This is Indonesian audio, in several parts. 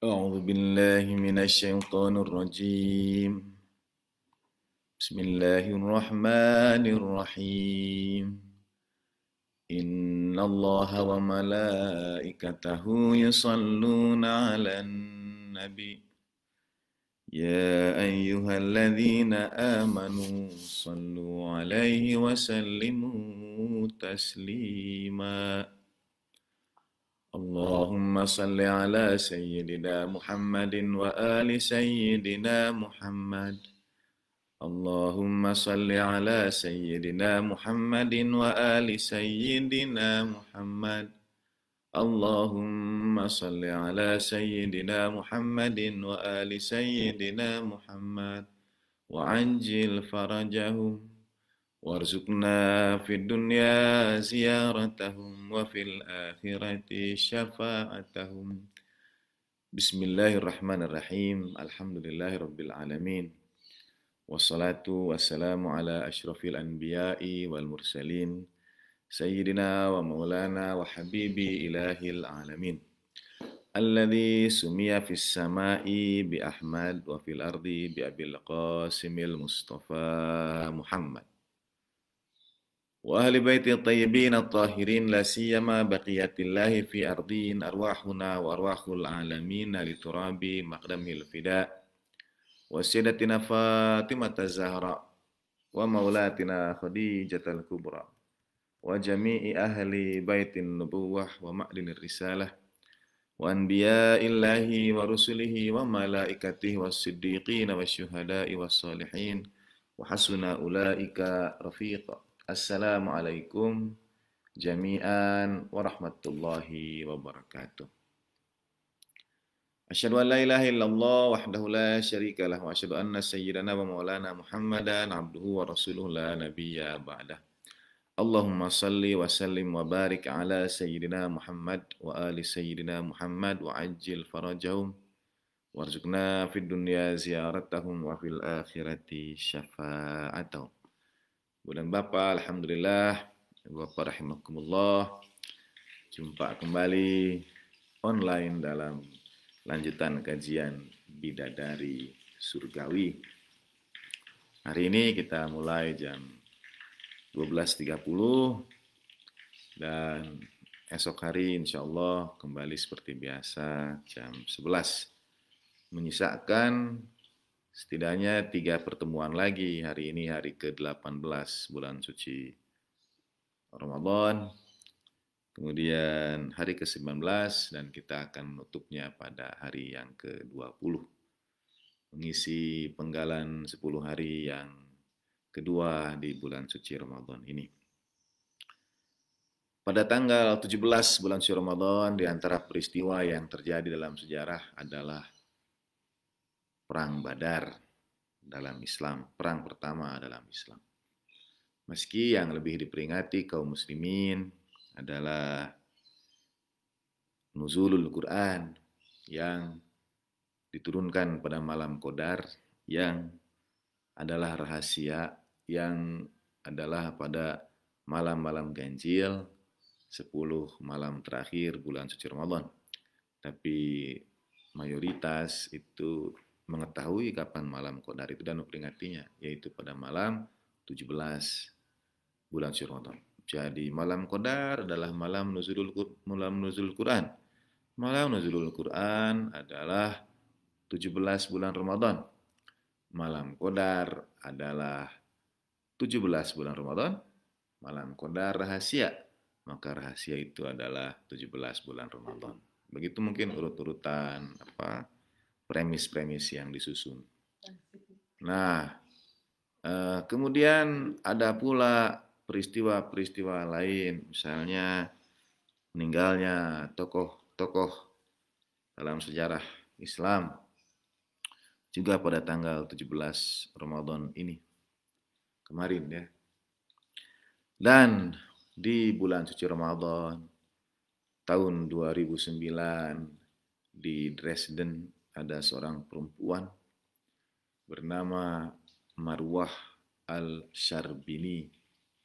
أعوذ بالله من الشيطان الرجيم. بسم الله الرحمن الرحيم. إن الله وملائكته يصلون على النبي يا أيها الذين آمنوا صلوا عليه وسلموا تسليما. اللهم صل على سيدنا محمد وآل سيدنا محمد. اللهم صل على سيدنا محمد وآل سيدنا محمد. اللهم صل على سيدنا محمد وآل سيدنا محمد وعجل فرجهم وارزقنا في الدنيا زيارتهم وفي الآخرة شفاعتهم. بسم الله الرحمن الرحيم. الحمد لله رب العالمين. Wassalatu wassalamu ala asyrafil anbiya'i wal mursalin Sayyidina wa maulana wa habibi ilahil alamin Alladhi sumiya fis sama'i bi Ahmad wa fil ardi bi Abil Qasimil Mustafa Muhammad wa ahli baiti tayyibin at-tahirin la siyama baqiyatillahi fi ardin arwahuna wa arwahul alamin liturabi maqdamil fida' وسيدتنا فاطمة الزهراء ومولاتنا خديجة الكبرى وجميع أهل بيت النبوة ومعدن الرسالة وأنبياء الله ورسله وملائكته والصديقين والشهداء والصالحين وحسن أولئك رفيقا. السلام عليكم جميعا ورحمة الله وبركاته. Asyhadu an la ilaha illallah wahdahu la syarika lah wa asyhadu anna sayyidana wa maulana Muhammadan abduhu wa rasuluhu la nabiyya ba'dah. Allahumma salli wa sallim wa barik ala sayyidina Muhammad wa ali sayyidina Muhammad wa ajil farajahum warzuqna fid dunya ziyaratahum wa fil akhirati syafa'atahum. Bulan Bapak, alhamdulillah, Bapak rahimakumullah, jumpa kembali online dalam lanjutan kajian Bidadari Surgawi. Hari ini kita mulai jam 12.30 dan esok hari insya Allah kembali seperti biasa jam 11. Menyisakan setidaknya 3 pertemuan lagi. Hari ini hari ke-18 bulan suci Ramadan. Kemudian hari ke-19 dan kita akan menutupnya pada hari yang ke-20. Mengisi penggalan 10 hari yang kedua di bulan suci Ramadan ini. Pada tanggal 17 bulan suci Ramadan, di antara peristiwa yang terjadi dalam sejarah adalah Perang Badar dalam Islam, perang pertama dalam Islam. Meski yang lebih diperingati kaum muslimin adalah nuzulul Quran yang diturunkan pada malam Qadar, yang adalah rahasia, yang adalah pada malam-malam ganjil 10 malam terakhir bulan suci Ramadan. Tapi mayoritas itu mengetahui kapan malam Qadar itu dan memperingatinya, yaitu pada malam 17 bulan suci Ramadan. Jadi malam Qadar adalah malam nuzulul Quran. Malam nuzulul Quran adalah 17 bulan Ramadan. Malam Qadar adalah 17 bulan Ramadan. Malam Qadar rahasia. Maka rahasia itu adalah 17 bulan Ramadan. Begitu mungkin urut-urutan premis-premis yang disusun. Nah, kemudian ada pula peristiwa-peristiwa lain, misalnya meninggalnya tokoh-tokoh dalam sejarah Islam juga pada tanggal 17 Ramadan ini kemarin ya. Dan di bulan suci Ramadan tahun 2009 di Dresden ada seorang perempuan bernama Marwah Al-Syarbini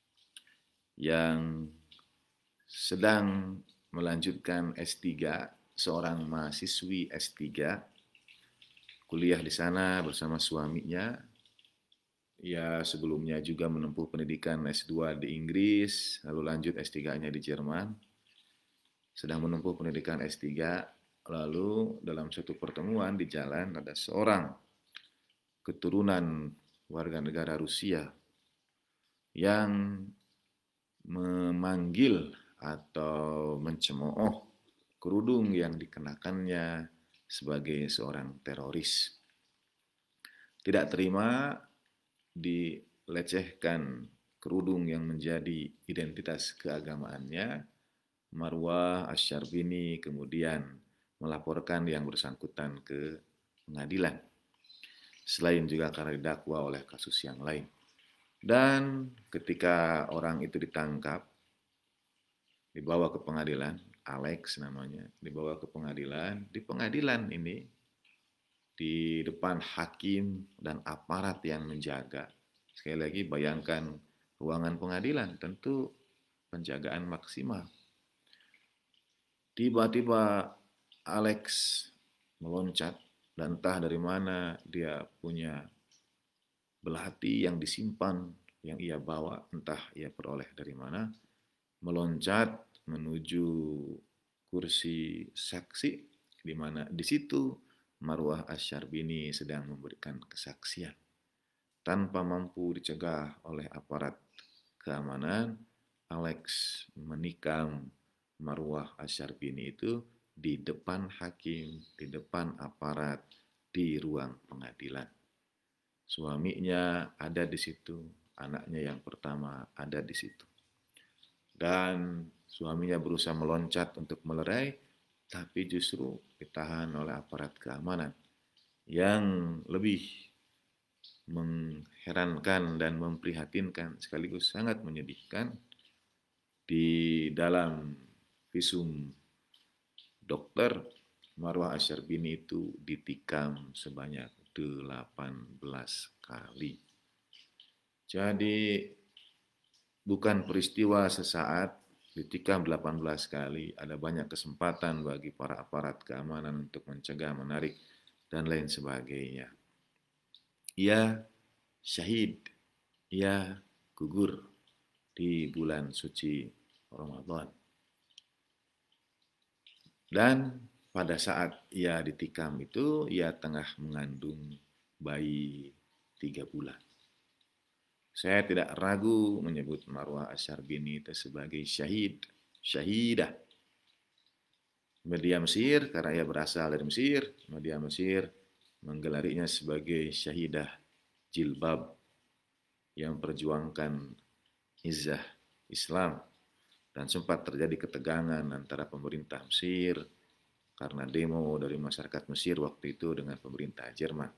yang sedang melanjutkan S3 seorang mahasiswi S3, kuliah di sana bersama suaminya. Ia sebelumnya juga menempuh pendidikan S2 di Inggris, lalu lanjut S3-nya di Jerman. Sedang menempuh pendidikan S3, lalu dalam satu pertemuan di jalan ada seorang keturunan warga negara Rusia yang memanggil atau mencemooh kerudung yang dikenakannya sebagai seorang teroris. Tidak terima dilecehkan kerudung yang menjadi identitas keagamaannya, Marwah Asy-Syarbini kemudian melaporkan yang bersangkutan ke pengadilan. Selain juga karena didakwa oleh kasus yang lain. Dan ketika orang itu ditangkap, dibawa ke pengadilan, Alex namanya, dibawa ke pengadilan. Di pengadilan ini, di depan hakim dan aparat yang menjaga. Sekali lagi bayangkan ruangan pengadilan, tentu penjagaan maksimal. Tiba-tiba Alex meloncat dan entah dari mana dia punya belati yang disimpan, yang ia bawa, entah ia peroleh dari mana, meloncat menuju kursi saksi, di mana di situ Marwah Asy-Syarbini sedang memberikan kesaksian. Tanpa mampu dicegah oleh aparat keamanan, Alex menikam Marwah Asy-Syarbini itu di depan hakim, di depan aparat, di ruang pengadilan. Suaminya ada di situ, anaknya yang pertama ada di situ. Dan suaminya berusaha meloncat untuk melerai, tapi justru ditahan oleh aparat keamanan. Yang lebih mengherankan dan memprihatinkan sekaligus sangat menyedihkan, di dalam visum dokter, Marwah Asy-Syarbini itu ditikam sebanyak 18 kali. Jadi bukan peristiwa sesaat, ditikam 18 kali, ada banyak kesempatan bagi para aparat keamanan untuk mencegah, menarik, dan lain sebagainya. Ia syahid, ia gugur di bulan suci Ramadan. Dan pada saat ia ditikam itu, ia tengah mengandung bayi 3 bulan. Saya tidak ragu menyebut Marwah Asy-Syarbini itu sebagai syahid, syahidah. Media Mesir, karena ia berasal dari Mesir, media Mesir menggelarinya sebagai syahidah jilbab yang perjuangkan izzah Islam. Dan sempat terjadi ketegangan antara pemerintah Mesir karena demo dari masyarakat Mesir waktu itu dengan pemerintah Jerman.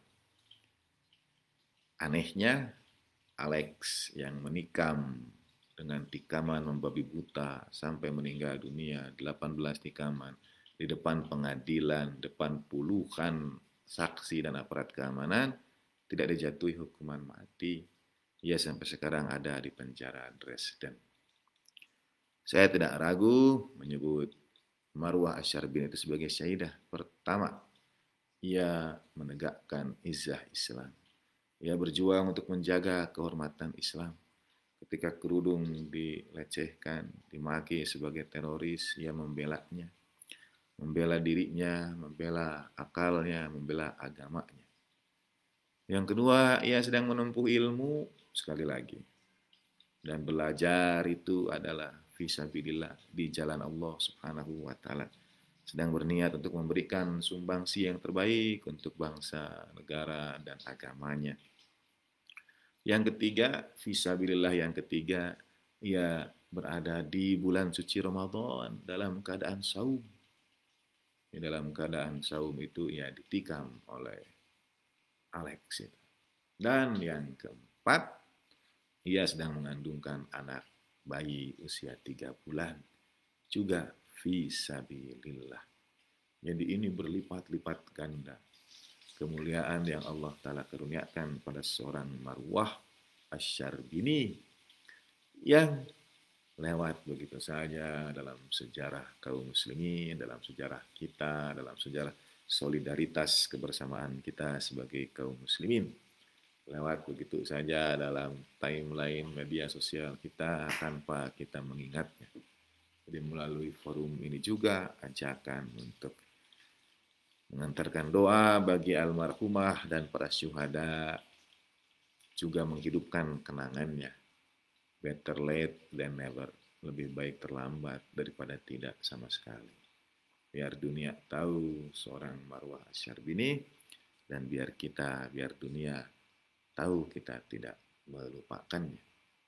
Anehnya, Alex yang menikam dengan tikaman membabi buta sampai meninggal dunia, 18 tikaman di depan pengadilan, depan puluhan saksi dan aparat keamanan, tidak dijatuhi hukuman mati. Ia sampai sekarang ada di penjara Dresden. Saya tidak ragu menyebut Marwah Asy-Syarbini itu sebagai syahidah. Pertama, ia menegakkan izzah Islam. Ia berjuang untuk menjaga kehormatan Islam. Ketika kerudung dilecehkan, dimaki sebagai teroris, ia membelanya. Membela dirinya, membela akalnya, membela agamanya. Yang kedua, ia sedang menempuh ilmu sekali lagi. Dan belajar itu adalah fisabilillah, di jalan Allah Subhanahu wa taala. Sedang berniat untuk memberikan sumbangsi yang terbaik untuk bangsa, negara, dan agamanya. Yang ketiga, fisabilillah yang ketiga, ia berada di bulan suci Ramadan dalam keadaan saum. Di dalam keadaan saum itu ia ditikam oleh Alex. Dan yang keempat, ia sedang mengandungkan anak bayi usia 3 bulan. Juga fisabilillah. Jadi ini berlipat-lipat ganda kemuliaan yang Allah Ta'ala karuniakan pada seorang Marwah Asy-Syarbini yang lewat begitu saja dalam sejarah kaum muslimin, dalam sejarah kita, dalam sejarah solidaritas kebersamaan kita sebagai kaum muslimin. Lewat begitu saja dalam timeline media sosial kita tanpa kita mengingatnya. Jadi melalui forum ini juga ajakan untuk mengantarkan doa bagi almarhumah dan para syuhada, juga menghidupkan kenangannya. Better late than never. Lebih baik terlambat daripada tidak sama sekali. Biar dunia tahu seorang Marwah Asyarbini, dan biar dunia tahu kita tidak melupakannya.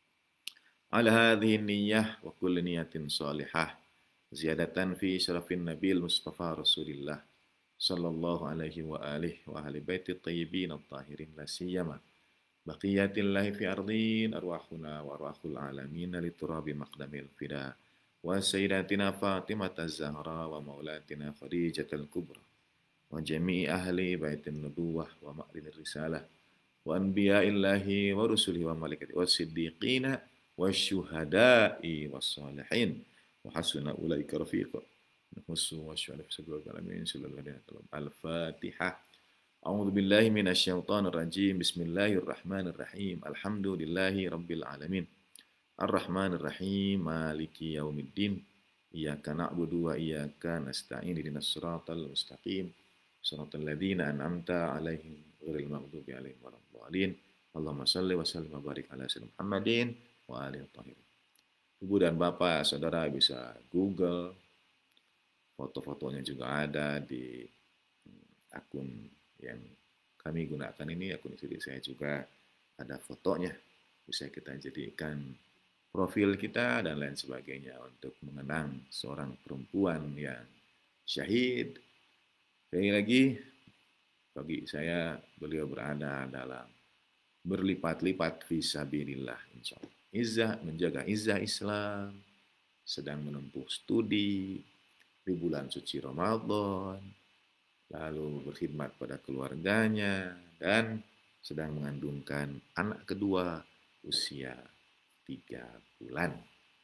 Ala hadhihi niyyah wa kulli niyatin salihah ziyadatan fi syarafin nabil Mustafa Rasulillah sallallahu alaihi wa alihi wa ahli baiti tayyibin at-tahirin la siyama baqiyatillahi fi ardin arwahuna wa arwahul alamin li turabi maqdamil fida wa sayyidatina Fatimah az-Zahra wa maulatina Khadijah al-Kubra wa jami'i ahli baitin nubuwah wa ma'linir risalah wa anbiya'illahi wa rusulihi wa malaikatihi wa siddiqina wa syuhada'i wa salihin wa hasuna ulaika rafiqa nafsu wa syuhada fi sabili alamin sallallahu alaihi wasallam al-fatihah. A'udzu billahi minasyaitonir rajim. Bismillahirrahmanirrahim. Alhamdulillahi rabbil alamin. Arrahmanir rahim. Maliki yaumiddin. Iyyaka na'budu wa iyyaka nasta'in. Ihdinas siratal mustaqim. Shiratal ladzina an'amta 'alaihim ghairil maghdubi 'alaihim waladdallin. Allahumma shalli wa sallim wa barik ala sayyidina Muhammadin wa alihi thahirin. Ibu dan Bapak, saudara bisa Google. Foto-fotonya juga ada di akun yang kami gunakan ini, akun istri saya juga ada fotonya. Bisa kita jadikan profil kita dan lain sebagainya untuk mengenang seorang perempuan yang syahid. Sekali lagi, bagi saya beliau berada dalam berlipat-lipat fisabilillah insyaallah. Menjaga izzah Islam, sedang menempuh studi di bulan suci Ramadan, lalu berkhidmat pada keluarganya, dan sedang mengandungkan anak kedua usia 3 bulan.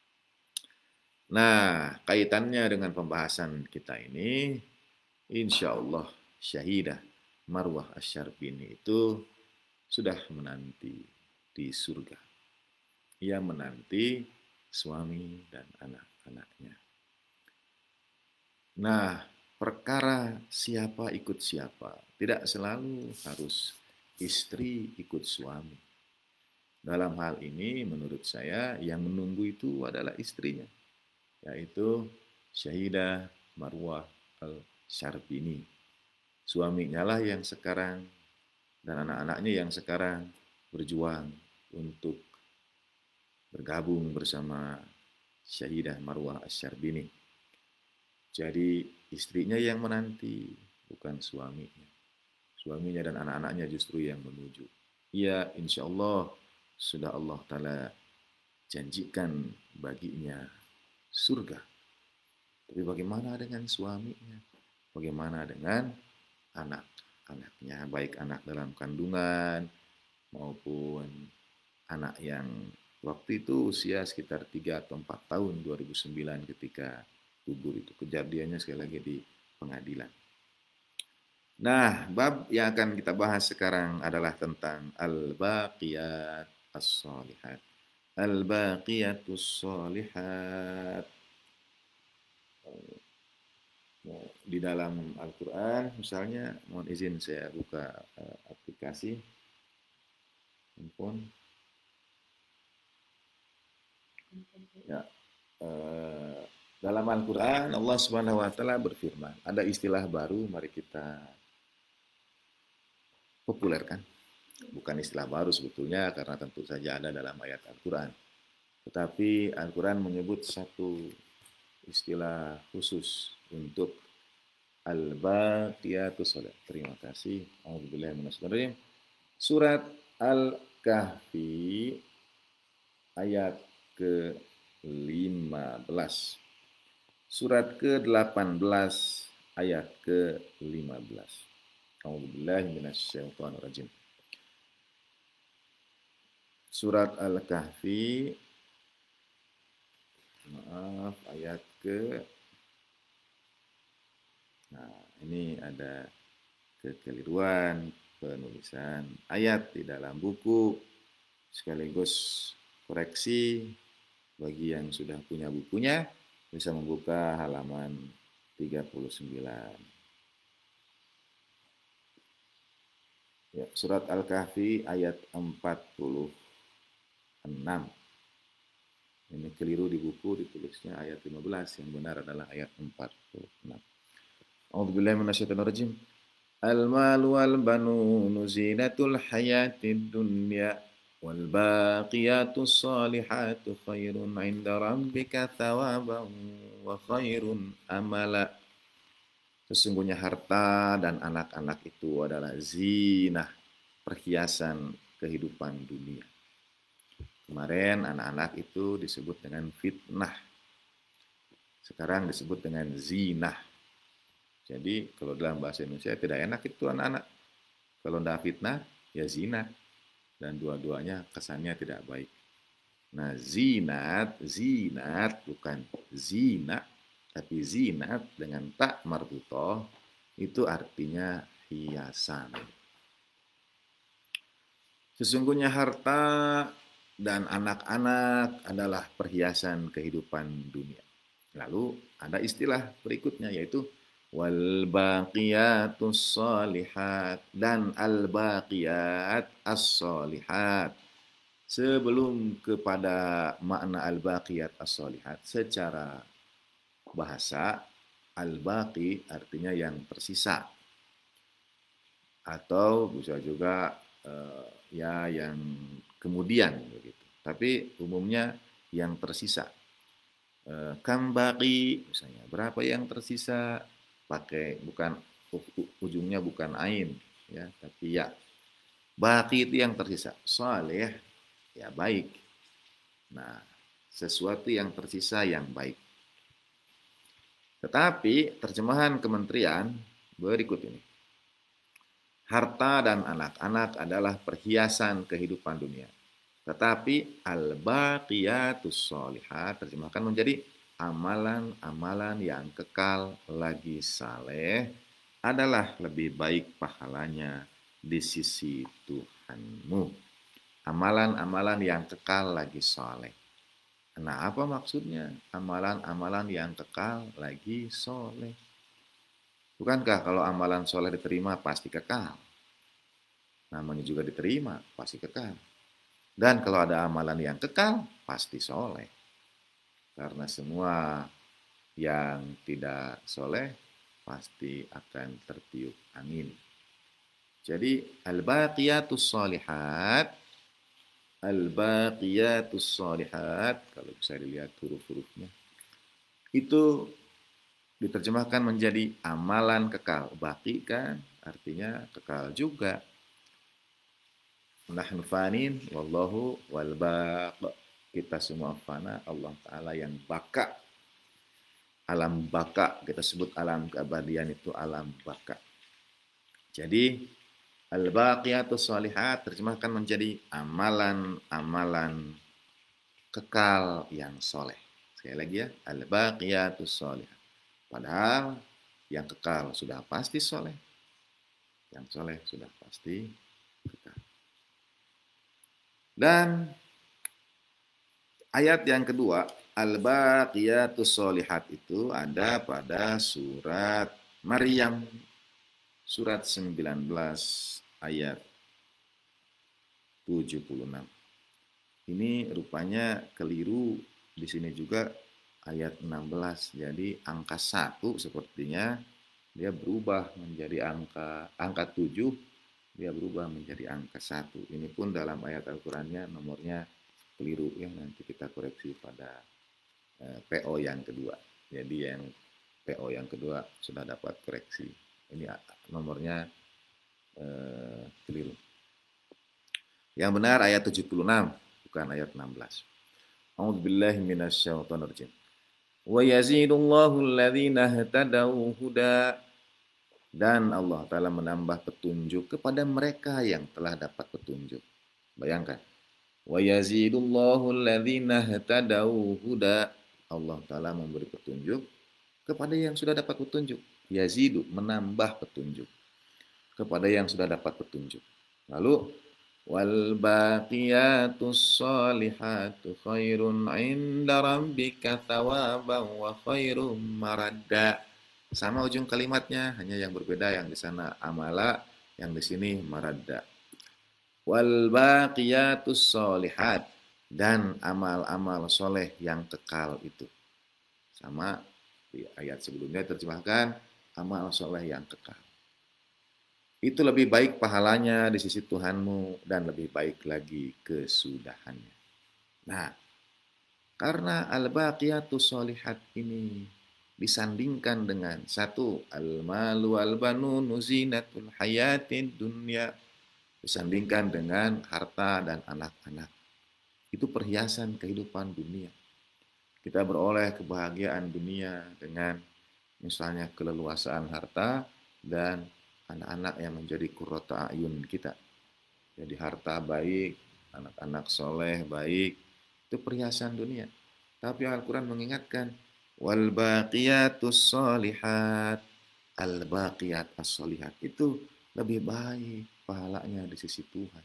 Nah, kaitannya dengan pembahasan kita ini, insya Allah syahidah Marwah Asyarbini itu sudah menanti di surga. Ia menanti suami dan anak-anaknya. Nah, perkara siapa ikut siapa, tidak selalu harus istri ikut suami. Dalam hal ini menurut saya yang menunggu itu adalah istrinya, yaitu Syahidah Marwah Al-Syarbini. Suaminya lah yang sekarang dan anak-anaknya yang sekarang berjuang untuk bergabung bersama Syahidah Marwah Asyarbini. Jadi istrinya yang menanti, bukan suaminya. Suaminya dan anak-anaknya justru yang menuju. Ia insya Allah sudah Allah Ta'ala janjikan baginya surga. Tapi bagaimana dengan suaminya? Bagaimana dengan anak-anaknya? Baik anak dalam kandungan maupun anak yang waktu itu usia sekitar 3 atau 4 tahun 2009 ketika gugur itu. Kejadiannya sekali lagi di pengadilan. Nah, bab yang akan kita bahas sekarang adalah tentang al-baqiyat as-salihat. Al-baqiyatus salihat. Di dalam Al-Quran, misalnya, mohon izin saya buka aplikasi handphone. Ya, dalam Al-Quran Allah Subhanahu Wa Taala berfirman, ada istilah baru, mari kita populerkan. Bukan istilah baru sebetulnya, karena tentu saja ada dalam ayat Al-Quran. Tetapi Al-Quran menyebut satu istilah khusus untuk al-baqiyatus shalah. Terima kasih. Alhamdulillah minasyaitonir rajim. Surat Al-Kahfi ayat ke-15. Surat ke-18 ayat ke-15. A'udzubillahi minasyaitonir rajim. Surat Al-Kahfi ke Nah, ini ada kekeliruan penulisan ayat di dalam buku, sekaligus koreksi bagi yang sudah punya bukunya bisa membuka halaman 39. Ya, surat Al-Kahfi ayat 46. Ini keliru di buku, ditulisnya ayat 15, yang benar adalah ayat 46. A'udzubillahi minasyaitonirrajim. Al-malu wal banunu zinatul hayatid dunya wal baqiyatus salihatu khairun 'inda rabbika thawaban wa khairun amala. Sesungguhnya harta dan anak-anak itu adalah zinah, perhiasan kehidupan dunia. Kemarin anak-anak itu disebut dengan fitnah. Sekarang disebut dengan zinah. Jadi kalau dalam bahasa Indonesia tidak enak itu anak-anak. Kalau tidak fitnah, ya zina. Dan dua-duanya kesannya tidak baik. Nah, zinat bukan zina, tapi zinat dengan tak marbutoh itu artinya hiasan. Sesungguhnya harta dan anak-anak adalah perhiasan kehidupan dunia. Lalu ada istilah berikutnya yaitu wal baqiyatus shalihat dan al baqiyat as-shalihat. Sebelum kepada makna al baqiyat as-shalihat, secara bahasa al baqi artinya yang tersisa, atau bisa juga ya yang kemudian begitu. Tapi umumnya yang tersisa. Kam baqi misalnya, berapa yang tersisa, pakai bukan ujungnya bukan ain ya, tapi ya. Baqi itu yang tersisa, saleh ya baik. Nah, sesuatu yang tersisa yang baik. Tetapi terjemahan kementerian berikut ini. Harta dan anak-anak adalah perhiasan kehidupan dunia. Tetapi al-baqiyatus sholihat terjemahkan menjadi amalan-amalan yang kekal lagi saleh adalah lebih baik pahalanya di sisi Tuhanmu. Amalan-amalan yang kekal lagi saleh. Nah, apa maksudnya amalan-amalan yang kekal lagi soleh? Bukankah kalau amalan soleh diterima pasti kekal? Namanya juga diterima pasti kekal. Dan kalau ada amalan yang kekal, pasti soleh. Karena semua yang tidak soleh, pasti akan tertiup angin. Jadi, al-baqiyatus sholihat, kalau bisa dilihat huruf-hurufnya, itu diterjemahkan menjadi amalan kekal. Baqi kan artinya kekal juga. Nahnu fanin wallahu wal baq. Kita semua fana, Allah Ta'ala yang baka. Alam baka, kita sebut alam keabadian itu alam baka. Jadi al-baqiyatus sholihat terjemahkan menjadi amalan-amalan kekal yang soleh. Sekali lagi ya, al-baqiyatus sholihat. Padahal yang kekal sudah pasti soleh. Yang soleh sudah pasti kekal. Dan ayat yang kedua, al-baqiyatus sholihat itu ada pada surat Maryam, surat 19 ayat 76. Ini rupanya keliru di sini juga ayat 16. Jadi angka 1 sepertinya dia berubah menjadi angka 7, dia berubah menjadi angka 1. Ini pun dalam ayat Al-Qur'annya nomornya keliru ya, nanti kita koreksi pada PO yang kedua. Jadi yang PO yang kedua sudah dapat koreksi. Ini nomornya keliru. Yang benar ayat 76, bukan ayat 16. A'udzubillahi minasyaitonirrajim. Wa yazidullahu alladhina ihtadaw huda. Dan Allah Ta'ala menambah petunjuk kepada mereka yang telah dapat petunjuk. Bayangkan. Wa yazidullahu alladhina ihtadaw huda. Allah Ta'ala memberi petunjuk kepada yang sudah dapat petunjuk. Yazidu, menambah petunjuk kepada yang sudah dapat petunjuk. Lalu wal baqiyatus salihatu khairun 'inda rabbika thawaban wa khairum maradda. Sama ujung kalimatnya, hanya yang berbeda, yang di sana amala, yang di sini maradda. Wal baqiyatus sholihat, dan amal-amal soleh yang kekal itu. Sama di ayat sebelumnya terjemahkan amal soleh yang kekal. Itu lebih baik pahalanya di sisi Tuhanmu dan lebih baik lagi kesudahannya. Nah, karena al-baqiyatus sholihat ini disandingkan dengan satu, al-malu wal-banunu zinatul hayatid dunya, disandingkan dengan harta dan anak-anak. Itu perhiasan kehidupan dunia. Kita beroleh kebahagiaan dunia dengan misalnya keleluasaan harta dan anak-anak yang menjadi qurrata ayun kita. Jadi harta baik, anak-anak soleh baik, itu perhiasan dunia. Tapi Al-Quran mengingatkan, wal baqiyatus sholihat, al baqiyat as-sholihat itu lebih baik pahalanya di sisi Tuhan.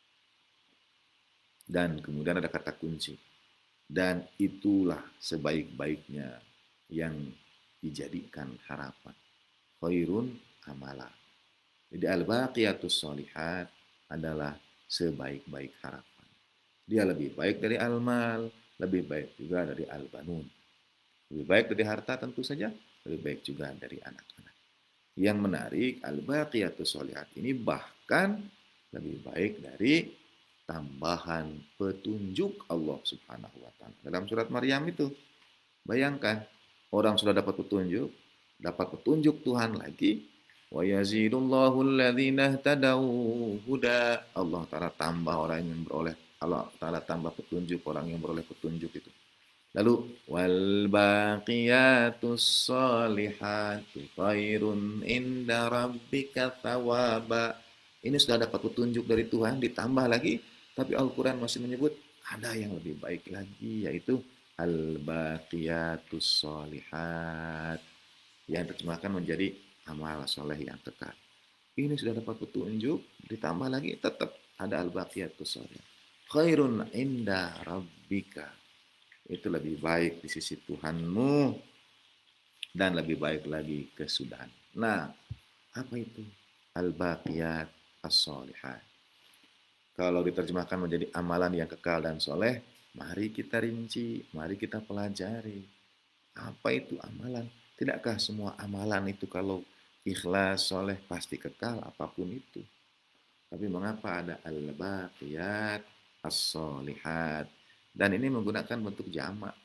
Dan kemudian ada kata kunci, dan itulah sebaik-baiknya yang dijadikan harapan. Khairun amala. Jadi al-baqiyatus sholihat adalah sebaik-baik harapan. Dia lebih baik dari al-mal, lebih baik juga dari al-banun. Lebih baik dari harta tentu saja, lebih baik juga dari anak-anak. Yang menarik, al-baqiyatus sholihat ini bahkan lebih baik dari tambahan petunjuk Allah Subhanahu wa Ta'ala. Dalam surat Maryam itu, bayangkan, orang sudah dapat petunjuk Tuhan lagi, wa yazidullahu alladhina ihtadaw huda. Allah Ta'ala tambah orang yang beroleh, Allah Ta'ala tambah petunjuk orang yang beroleh petunjuk itu. Lalu wal baqiyatus shalihatu khairun inda rabbika thawaba. Ini sudah dapat petunjuk dari Tuhan, ditambah lagi, tapi Al-Quran masih menyebut ada yang lebih baik lagi, yaitu al baqiyatus shalihat, yang terjemahkan menjadi amal soleh yang kekal. Ini sudah dapat petunjuk, ditambah lagi tetap ada al-baqiyatus sholihat. Khairun inda rabbika. Itu lebih baik di sisi Tuhanmu dan lebih baik lagi kesudahan. Nah, apa itu al-baqiyat as-sholihat? Kalau diterjemahkan menjadi amalan yang kekal dan soleh, mari kita rinci, mari kita pelajari. Apa itu amalan? Tidakkah semua amalan itu kalau ikhlas, soleh, pasti kekal apapun itu? Tapi mengapa ada al-baqiyat as-sholihat? Dan ini menggunakan bentuk jamak.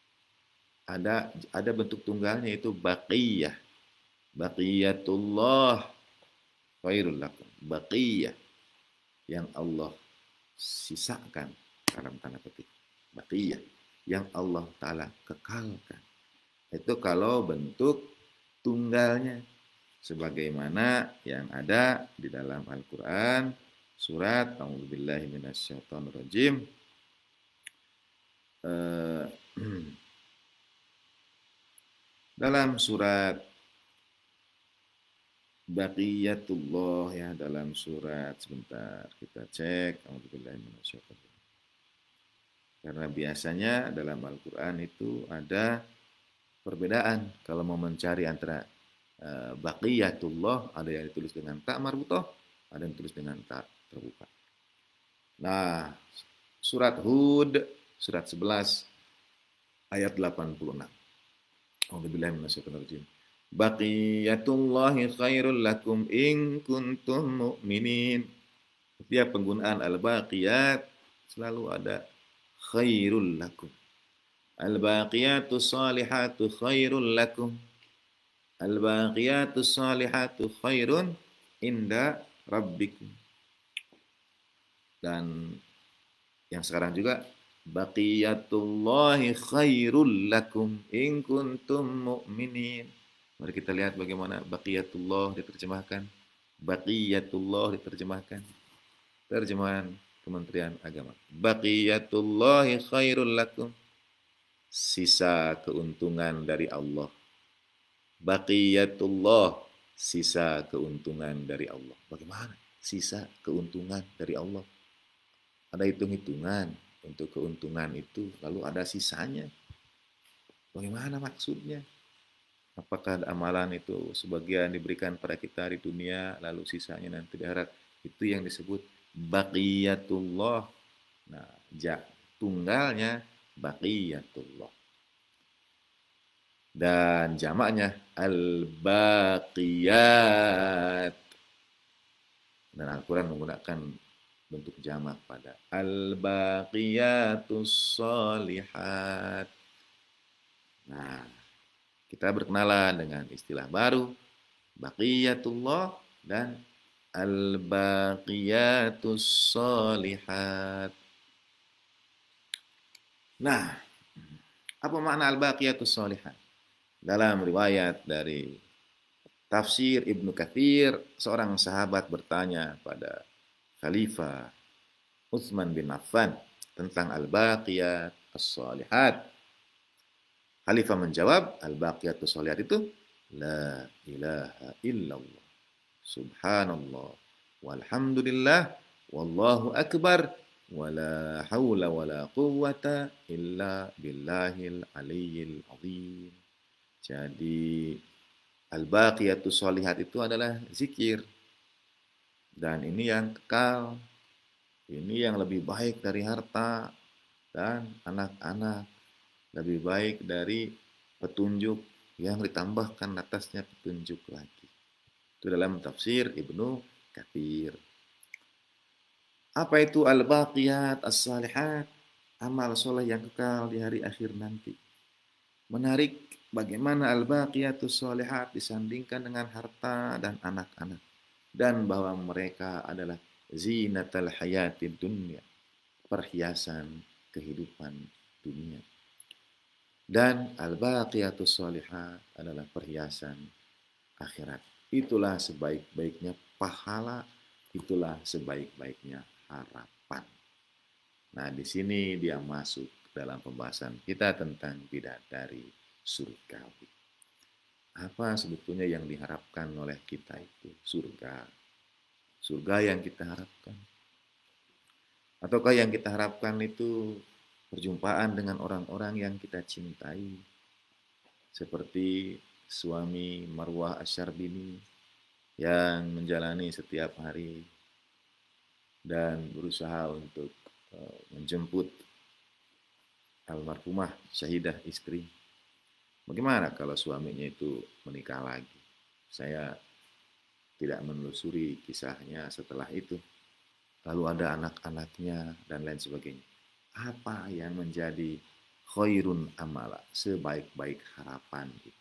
Ada bentuk tunggalnya, itu baqiyah. Baqiyatullah khairul lakum. Baqiyah, yang Allah sisakan dalam tanda petik. Baqiyah, yang Allah Ta'ala kekalkan. Itu kalau bentuk tunggalnya. Sebagaimana yang ada di dalam Al-Quran, surat A'udzubillahi minasyaitonirrajim, dalam surat Baqiyatullah, ya, dalam surat, sebentar kita cek, karena biasanya dalam Al-Quran itu ada perbedaan kalau mau mencari antara Baqiyatullah, ada yang ditulis dengan tak marbutah, ada yang ditulis dengan tak terbuka. Nah, surat Hud, surat 11 ayat 86. A'udzubillahi minasyaitonir rajim. Baqiyatullahi khairul lakum in kuntum mu'minin. Setiap penggunaan al-baqiyat selalu ada khairul lakum. Al-baqiyatus salihatu khairul lakum. Al-baqiyatus salihatu khairun inda rabbikum. Dan yang sekarang juga baqiyatullahi khairul lakum in kuntum mu'minin. Mari kita lihat bagaimana baqiyatullah diterjemahkan. Baqiyatullah diterjemahkan. Terjemahan Kementerian Agama. Baqiyatullahi khairul lakum. sisa keuntungan dari Allah. Baqiyatullah, sisa keuntungan dari Allah. Bagaimana? Sisa keuntungan dari Allah. Ada hitung-hitungan untuk keuntungan itu, lalu ada sisanya. Bagaimana maksudnya? Apakah amalan itu sebagian diberikan pada kita di dunia, lalu sisanya nanti di akhirat? Itu yang disebut baqiyatullah. Nah, tunggalnya baqiyatullah. Dan jamaknya al-baqiyat. Dan Al-Quran menggunakan bentuk jamak pada al-baqiyatus sholihat. Nah, kita berkenalan dengan istilah baru, baqiyatullah dan al-baqiyatus sholihat. Nah, apa makna al-baqiyatus sholihat? Dalam riwayat dari tafsir Ibnu Katsir, seorang sahabat bertanya pada Khalifah Utsman bin Affan tentang al-baqiyat as-sholihat. Khalifah menjawab, al-baqiyatus sholihat itu la ilaha illallah, subhanallah, walhamdulillah, wallahu akbar, wala hawla wala quwwata illa billahil aliyyil azim. Jadi al-baqiyatus sholihat itu adalah zikir. Dan ini yang kekal. Ini yang lebih baik dari harta dan anak-anak. Lebih baik dari petunjuk yang ditambahkan atasnya petunjuk lagi. Itu dalam tafsir Ibnu Katsir. Apa itu al-baqiyat as-salihat? Amal soleh yang kekal di hari akhir nanti. Menarik bagaimana al-baqiyatus sholihat disandingkan dengan harta dan anak-anak. Dan bahwa mereka adalah zinatal hayatid dunya, perhiasan kehidupan dunia. Dan al-baqiyatus sholihat adalah perhiasan akhirat. Itulah sebaik-baiknya pahala, itulah sebaik-baiknya harapan. Nah, di sini dia masuk dalam pembahasan kita tentang bidadari surgawi. Apa sebetulnya yang diharapkan oleh kita itu? Surga. Surga yang kita harapkan. Ataukah yang kita harapkan itu perjumpaan dengan orang-orang yang kita cintai. Seperti suami Marwah Asyarbini yang menjalani setiap hari dan berusaha untuk menjemput almarhumah syahidah istri. Bagaimana kalau suaminya itu menikah lagi? Saya tidak menelusuri kisahnya setelah itu. Lalu ada anak-anaknya dan lain sebagainya. Apa yang menjadi khairun amala, sebaik-baik harapan itu?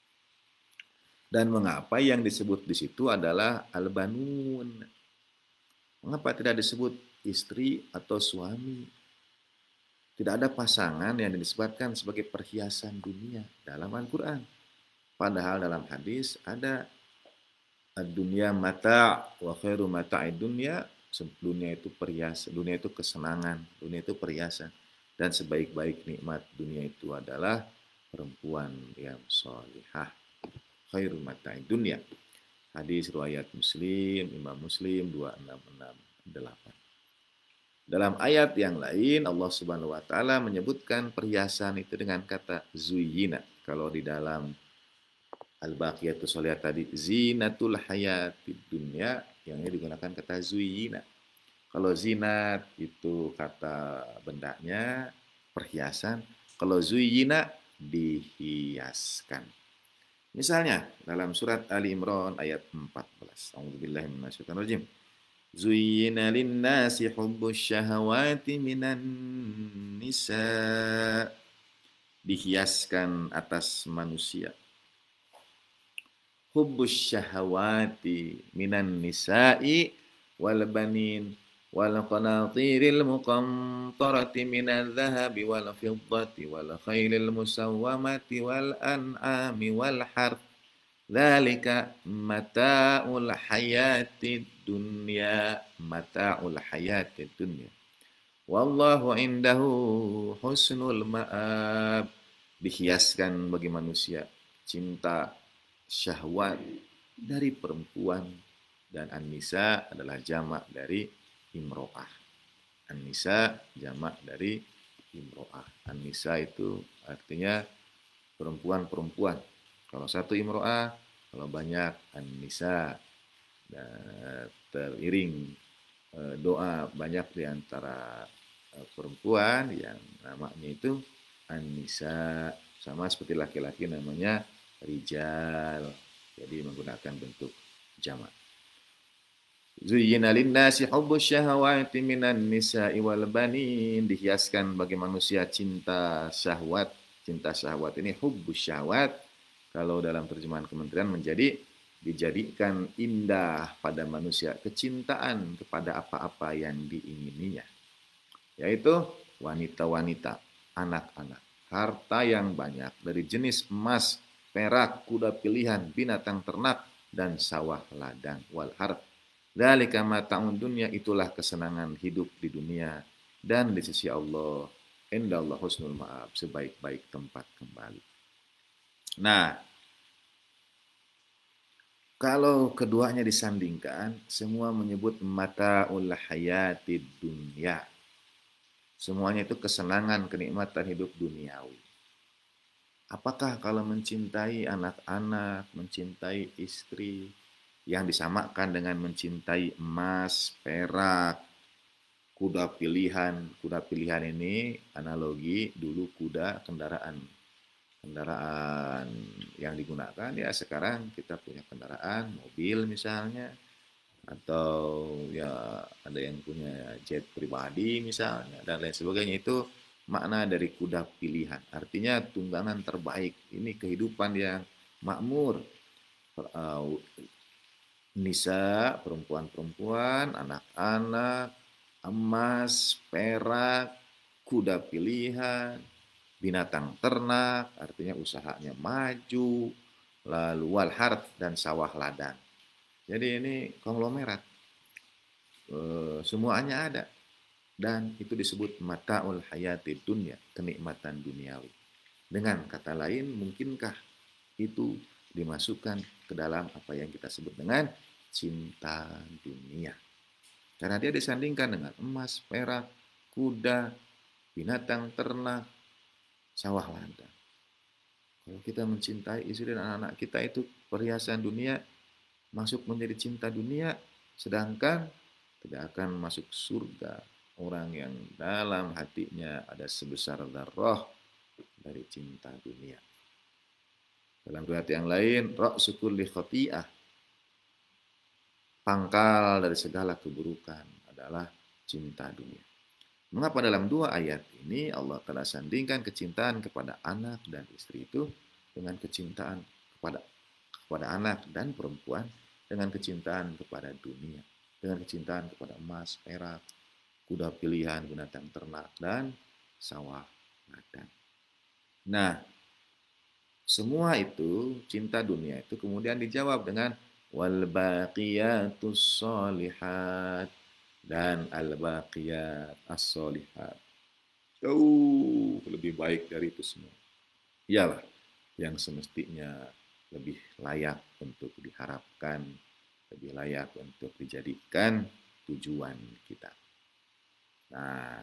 Dan mengapa yang disebut di situ adalah al-banun? Mengapa tidak disebut istri atau suami? Tidak ada pasangan yang disebutkan sebagai perhiasan dunia dalam Al-Quran. Padahal dalam hadis ada dunia mata wa khairu mata'id dunya. Dunia itu perhiasan, dunia itu kesenangan, dunia itu perhiasan. Dan sebaik-baik nikmat dunia itu adalah perempuan yang sholihah. Khairu mata'id dunya. Hadis riwayat Muslim, Imam Muslim 2668. Dalam ayat yang lain Allah Subhanahu wa taala menyebutkan perhiasan itu dengan kata zuyyina. Kalau di dalam al-baqiyatus sholihat tadi zinatul hayatid dunya, yang ini digunakan kata zuyyina. Kalau zinat itu kata bendanya, perhiasan. Kalau zuyyina dihiaskan. Misalnya dalam surat Ali Imran ayat 14. A'udzubillahi minasyaitonir rajim. Zuyyina lin-nasi hubbus syahawati minan nisa. Dihiaskan atas manusia hubbus syahawati minan nisa'i wal banin wal qanatiril muqantarati minadh dhahabi wal fiddati wal khailil musawwamati wal an'ami wal harth. Dzalika mata'ul hayatid dunya, mata'ul hayatid dunya. Wallahu indahu husnul ma'ab. Dihiaskan bagi manusia cinta syahwat dari perempuan, dan an-nisa adalah jamak dari imro'ah. An-nisa jamak dari imro'ah. An-nisa itu artinya perempuan-perempuan. Kalau satu imro'ah, kalau banyak an-nisa. Dan teriring doa banyak di antara perempuan yang namanya itu an-nisa, sama seperti laki-laki namanya rijal, jadi menggunakan bentuk jamak. Zuyyina lin-nasi hubbus syahawati minan nisa'i wal banin. Dihiaskan bagi manusia cinta syahwat. Cinta syahwat ini hubbus syahwat. Kalau dalam terjemahan kementerian menjadi dijadikan indah pada manusia kecintaan kepada apa-apa yang diingininya. Yaitu wanita-wanita, anak-anak, harta yang banyak dari jenis emas, perak, kuda pilihan, binatang ternak, dan sawah ladang wal harth. Dzalika mata'un dunya, itulah kesenangan hidup di dunia, dan di sisi Allah indallah husnul ma'ab, sebaik-baik tempat kembali. Nah, kalau keduanya disandingkan, semua menyebut mata'ul hayatid dunya. Semuanya itu kesenangan, kenikmatan hidup duniawi. Apakah kalau mencintai anak-anak, mencintai istri, yang disamakan dengan mencintai emas, perak, kuda pilihan. Kuda pilihan ini analogi dulu kuda kendaraan yang digunakan, ya sekarang kita punya kendaraan mobil misalnya, atau ya ada yang punya jet pribadi misalnya dan lain sebagainya. Itu makna dari kuda pilihan, artinya tunggangan terbaik. Ini kehidupan yang makmur. Nisa, perempuan-perempuan, anak-anak, emas, perak, kuda pilihan, binatang ternak, artinya usahanya maju, lalu wal harth, dan sawah ladang. Jadi ini konglomerat, semuanya ada, dan itu disebut mata'ul hayati dunya, kenikmatan duniawi. Dengan kata lain, mungkinkah itu dimasukkan ke dalam apa yang kita sebut dengan cinta dunia? Karena dia disandingkan dengan emas, perak, kuda, binatang ternak, sawah ladang. Kalau kita mencintai istri dan anak-anak kita, itu perhiasan dunia, masuk menjadi cinta dunia, sedangkan tidak akan masuk surga orang yang dalam hatinya ada sebesar dzarrah dari cinta dunia. Dalam riwayat yang lain, ra'su kulli khati'ah, pangkal dari segala keburukan adalah cinta dunia. Mengapa dalam dua ayat ini Allah telah sandingkan kecintaan kepada anak dan istri itu dengan kecintaan kepada anak dan perempuan, dengan kecintaan kepada dunia, dengan kecintaan kepada emas, perak, kuda pilihan, binatang ternak, dan sawah ladang. Nah, semua itu, cinta dunia itu kemudian dijawab dengan wal baqiyatus sholihat, dan al baqiyat as-sholihat. Jauh lebih baik dari itu semua. Ialah yang semestinya lebih layak untuk diharapkan, lebih layak untuk dijadikan tujuan kita. Nah,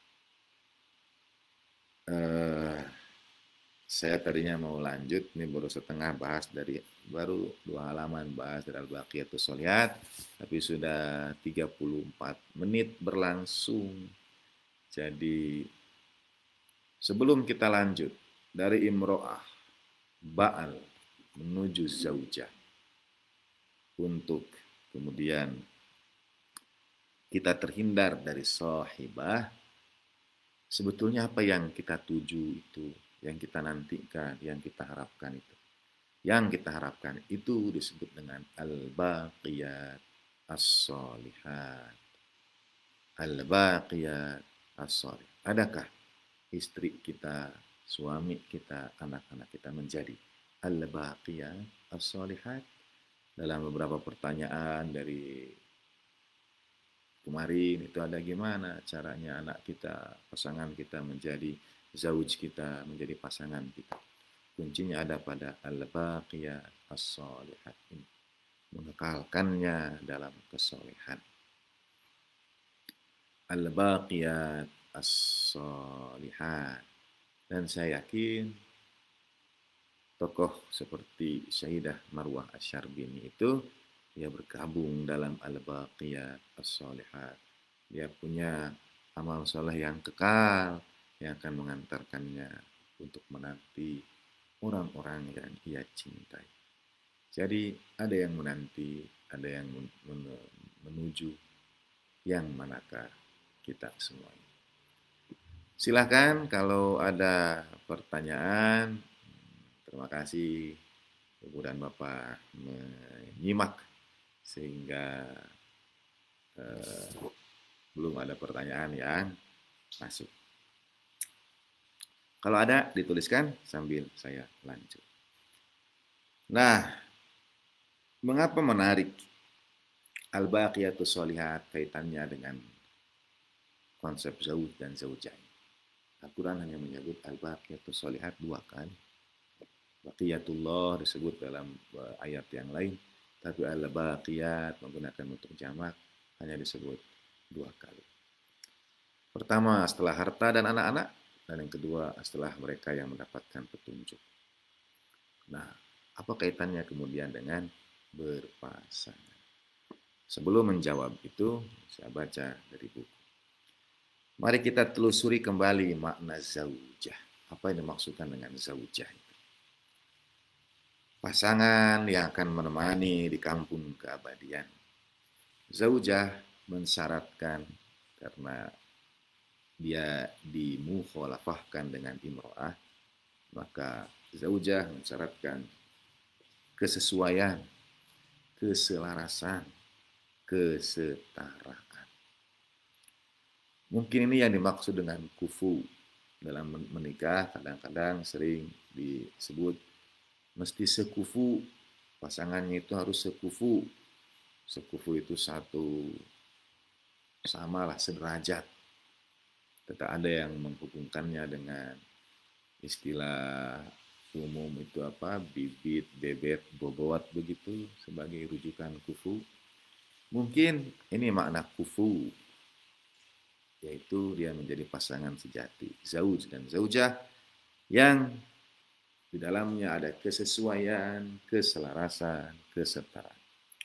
saya tadinya mau lanjut, ini baru setengah bahas dari, baru 2 halaman bahas dari Al-Baqiyatus Sholihat, tapi sudah 34 menit berlangsung. Jadi sebelum kita lanjut dari imro'ah, ba'al menuju zaujah, untuk kemudian kita terhindar dari sahibah, sebetulnya apa yang kita tuju itu, yang kita nantikan, yang kita harapkan itu. Yang kita harapkan itu disebut dengan al-baqiyat as-sholihat. Al-baqiyat as-sholihat. Adakah istri kita, suami kita, anak-anak kita menjadi al-baqiyat as-sholihat? Dalam beberapa pertanyaan dari kemarin itu ada gimana caranya anak kita, pasangan kita menjadi zauj kita, menjadi pasangan kita. Kuncinya ada pada al-baqiyat as-solihat ini. Mengekalkannya dalam kesolehan. Al-baqiyat as-solihat. Dan saya yakin tokoh seperti Sayyidah Marwah Asy-Syarbini itu dia bergabung dalam al-baqiyat as-solihat. Dia punya amal soleh yang kekal yang akan mengantarkannya untuk menanti orang-orang yang ia cintai. Jadi ada yang menanti, ada yang menuju, yang manakah kita semuanya. Silakan kalau ada pertanyaan. Terima kasih Ibu dan Bapak menyimak sehingga belum ada pertanyaan yang masuk. Kalau ada dituliskan sambil saya lanjut. Nah, mengapa menarik al-baqiyatus sholihat kaitannya dengan konsep zauj dan zaujah? Al-Quran hanya menyebut al-baqiyatus sholihat 2 kali. Baqiyatullah disebut dalam ayat yang lain, tapi al-baqiyat menggunakan bentuk jamak hanya disebut 2 kali. Pertama setelah harta dan anak-anak, dan yang kedua setelah mereka yang mendapatkan petunjuk. Nah, apa kaitannya kemudian dengan berpasangan? Sebelum menjawab itu, saya baca dari buku. Mari kita telusuri kembali makna zaujah. Apa yang dimaksudkan dengan zaujah itu? Pasangan yang akan menemani di kampung keabadian. Zaujah mensyaratkan karena dia dimukhalafahkan dengan imro'ah, maka zaujah mensyaratkan kesesuaian, keselarasan, kesetaraan. Mungkin ini yang dimaksud dengan kufu. Dalam menikah kadang-kadang sering disebut mesti sekufu, pasangannya itu harus sekufu. Sekufu itu satu, samalah, sederajat. Tetap ada yang menghubungkannya dengan istilah umum itu apa, bibit, bebet, bobot begitu sebagai rujukan kufu. Mungkin ini makna kufu, yaitu dia menjadi pasangan sejati, zauj dan zaujah yang di dalamnya ada kesesuaian, keselarasan, kesetaraan.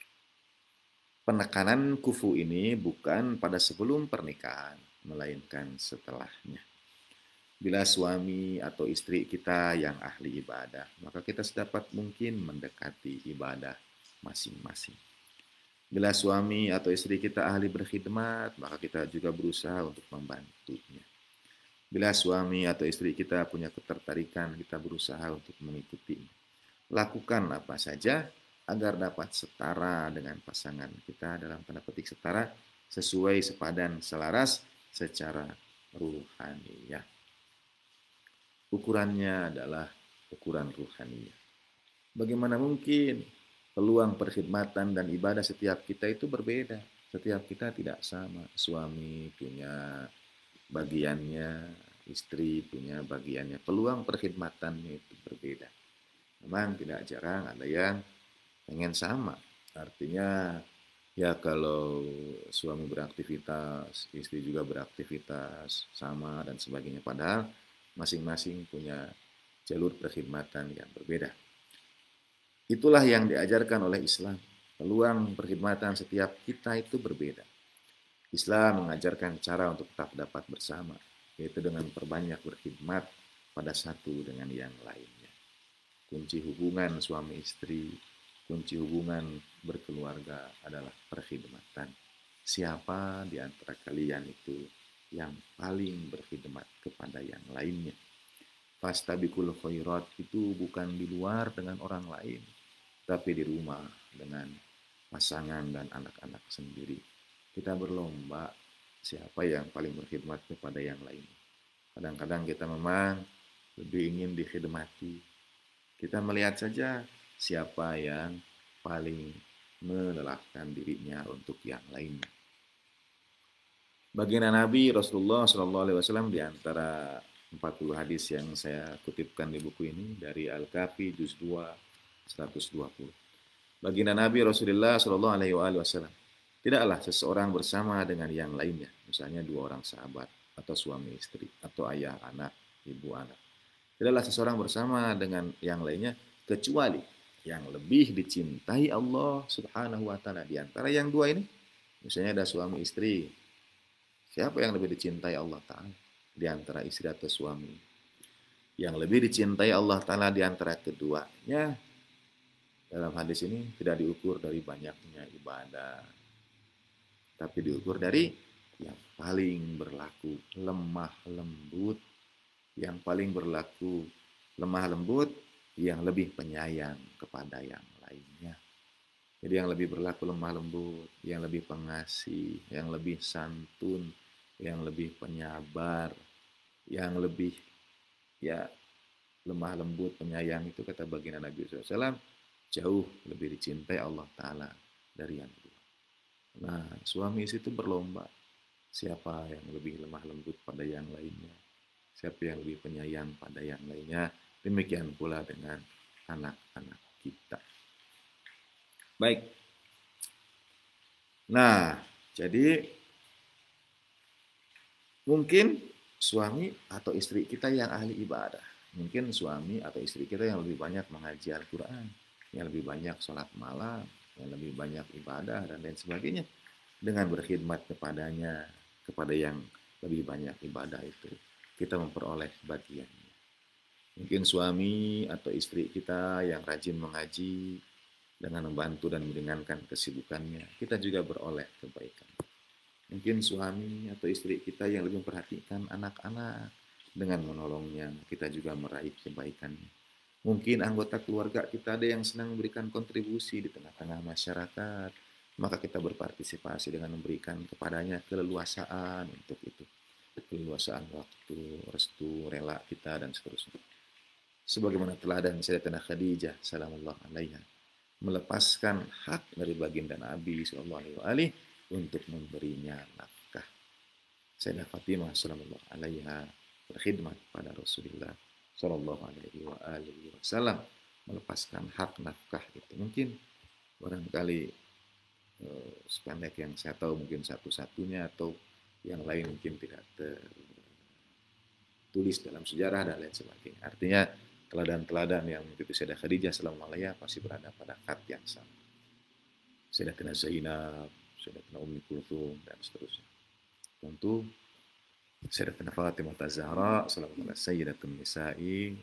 Penekanan kufu ini bukan pada sebelum pernikahan, melainkan setelahnya. Bila suami atau istri kita yang ahli ibadah, maka kita sedapat mungkin mendekati ibadah masing-masing. Bila suami atau istri kita ahli berkhidmat, maka kita juga berusaha untuk membantunya. Bila suami atau istri kita punya ketertarikan, kita berusaha untuk mengikutinya. Lakukan apa saja agar dapat setara dengan pasangan kita, dalam tanda petik setara, sesuai, sepadan, selaras secara ruhaniyah. Ukurannya adalah ukuran ruhaniyah. Bagaimana mungkin peluang perkhidmatan dan ibadah setiap kita itu berbeda? Setiap kita tidak sama. Suami punya bagiannya, istri punya bagiannya. Peluang perkhidmatannya itu berbeda. Memang tidak jarang ada yang pengen sama. Artinya ya kalau suami beraktivitas, istri juga beraktivitas sama dan sebagainya. Padahal masing-masing punya jalur perkhidmatan yang berbeda. Itulah yang diajarkan oleh Islam. Peluang perkhidmatan setiap kita itu berbeda. Islam mengajarkan cara untuk tetap dapat bersama, yaitu dengan perbanyak berkhidmat pada satu dengan yang lainnya. Kunci hubungan suami istri, kunci hubungan berkeluarga adalah perkhidmatan. Siapa di antara kalian itu yang paling berkhidmat kepada yang lainnya? Fastabiqul khairat itu bukan di luar dengan orang lain, tapi di rumah dengan pasangan dan anak-anak sendiri. Kita berlomba siapa yang paling berkhidmat kepada yang lain. Kadang-kadang kita memang lebih ingin dikhidmati. Kita melihat saja siapa yang paling melelahkan dirinya untuk yang lainnya. Baginda Nabi Rasulullah Shallallahu Alaihi Wasallam di antara 40 hadis yang saya kutipkan di buku ini dari Al-Kafi juz 2 120. Baginda Nabi Rasulullah Shallallahu Alaihi Wasallam, tidaklah seseorang bersama dengan yang lainnya, misalnya dua orang sahabat atau suami istri atau ayah anak, ibu anak. Tidaklah seseorang bersama dengan yang lainnya kecuali yang lebih dicintai Allah Subhanahu wa taala di antara yang dua ini. Misalnya ada suami istri, siapa yang lebih dicintai Allah Ta'ala di antara istri atau suami? Yang lebih dicintai Allah Ta'ala di antara keduanya, dalam hadis ini tidak diukur dari banyaknya ibadah, tapi diukur dari yang paling berlaku lemah lembut, yang paling berlaku lemah lembut, yang lebih penyayang kepada yang lainnya. Jadi yang lebih berlaku lemah lembut, yang lebih pengasih, yang lebih santun, yang lebih penyabar, yang lebih ya lemah lembut, penyayang itu kata baginda Nabi SAW jauh lebih dicintai Allah Ta'ala dari yang kedua. Nah, suami istri itu berlomba. Siapa yang lebih lemah lembut pada yang lainnya? Siapa yang lebih penyayang pada yang lainnya? Demikian pula dengan anak-anak kita. Baik. Nah, jadi mungkin suami atau istri kita yang ahli ibadah. Mungkin suami atau istri kita yang lebih banyak mengaji Al-Quran, yang lebih banyak sholat malam, yang lebih banyak ibadah, dan lain sebagainya. Dengan berkhidmat kepadanya, kepada yang lebih banyak ibadah itu, kita memperoleh bagiannya. Mungkin suami atau istri kita yang rajin mengaji, dengan membantu dan meringankan kesibukannya, kita juga beroleh kebaikan. Mungkin suami atau istri kita yang lebih memperhatikan anak-anak, dengan menolongnya, kita juga meraih kebaikan. Mungkin anggota keluarga kita ada yang senang memberikan kontribusi di tengah-tengah masyarakat, maka kita berpartisipasi dengan memberikan kepadanya keleluasaan untuk itu. Keleluasaan waktu, restu, rela kita, dan seterusnya. Sebagaimana teladan Sayyidatina Khadijah salamullah alaiha, melepaskan hak dari baginda Nabi SAW untuk memberinya nafkah. Sayyidah Fatimah sallallahu alaiha berkhidmat pada Rasulullah sallallahu alaihi wasallam, melepaskan hak nafkah itu. Mungkin barangkali sependek yang saya tahu mungkin satu-satunya, atau yang lain mungkin tidak tertulis dalam sejarah dan lain sebagainya. Artinya teladan-teladan yang mengikuti Sayyidah Khadijah sallallahu alaihi pasti berada pada khat yang sama. Sayyidatina Zainab, Sayyidatina Ummi Kulthum, dan seterusnya. Tentu Sayyidatina Fatimah Az-Zahra sallallahu alaihi Sayyidatun Nisa'i.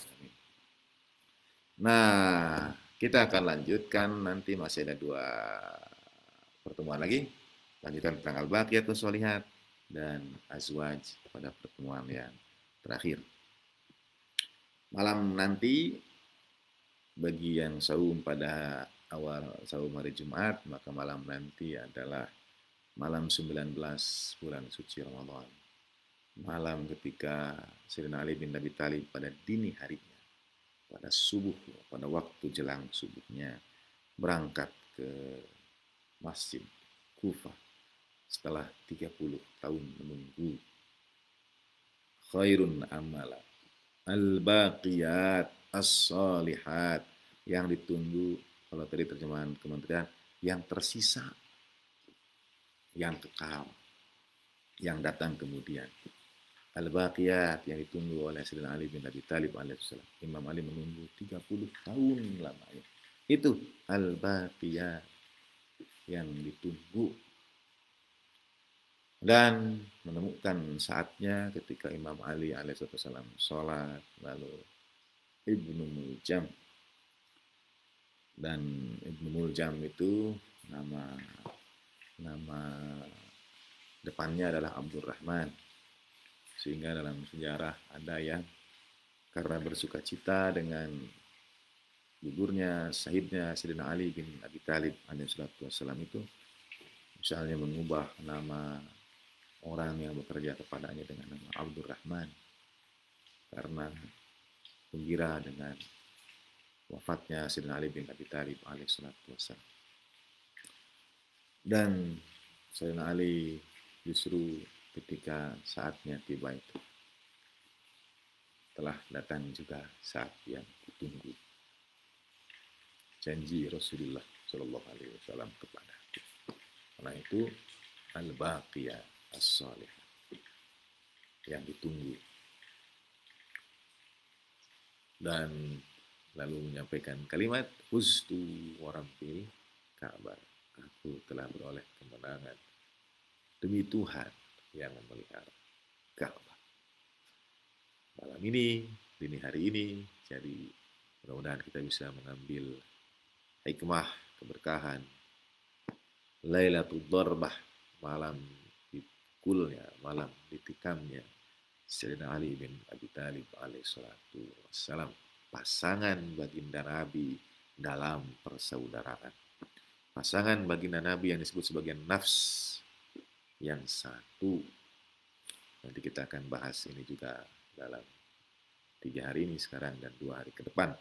Nah, kita akan lanjutkan nanti, masih ada 2 pertemuan lagi. Lanjutkan tentang Al-Baqiyatus Shalihat dan Azwaj pada pertemuan yang terakhir. Malam nanti bagi yang saum pada awal saum hari Jumat, maka malam nanti adalah malam 19 bulan suci Ramadan. Malam ketika Sayyidina Ali bin Abi Thalib pada dini harinya, pada subuh, pada waktu jelang subuhnya, berangkat ke Masjid Kufah setelah 30 tahun menunggu. Khairun amala al-baqiyat as-salihat, yang ditunggu, kalau tadi terjemahan kementerian, yang tersisa, yang kekal, yang datang kemudian. Al-baqiyat, yang ditunggu oleh Sayyidina Ali bin Abi Thalib alaihissalam. Imam Ali menunggu 30 tahun lamanya. Itu al-baqiyat, yang ditunggu. Dan menemukan saatnya ketika Imam Ali alaihissalam sholat, lalu Ibnu Muljam. Dan Ibnu Muljam itu nama depannya adalah Abdurrahman. Sehingga dalam sejarah ada yang karena bersuka cita dengan gugurnya, syahidnya Sayyidina Ali bin Abi Thalib alaihissalam itu, misalnya mengubah nama orang yang bekerja kepadanya dengan nama Abdurrahman, karena gembira dengan wafatnya Sayyidina Ali bin Abi Thalib alaihissalam. Dan Sayyidina Ali Justru ketika saatnya tiba itu telah datang juga saat yang ditunggu. Janji Rasulullah Shallallahu Alaihi Wasallam kepada karena itu al-baqiyah as-salih yang ditunggu, dan lalu menyampaikan kalimat hustu warampil Ka'bah, aku telah beroleh kemenangan demi Tuhan yang memelihara Ka'bah. Malam ini, dini hari ini, jadi mudah-mudahan kita bisa mengambil hikmah, keberkahan Lailatul Darbah, malam dipukulnya, malam ditikamnya Sayyidina Ali bin Abi Thalib alaihissalatu wassalam, pasangan baginda Nabi dalam persaudaraan. Pasangan baginda Nabi yang disebut sebagai nafs yang satu. Nanti kita akan bahas ini juga dalam 3 hari ini sekarang dan 2 hari ke depan.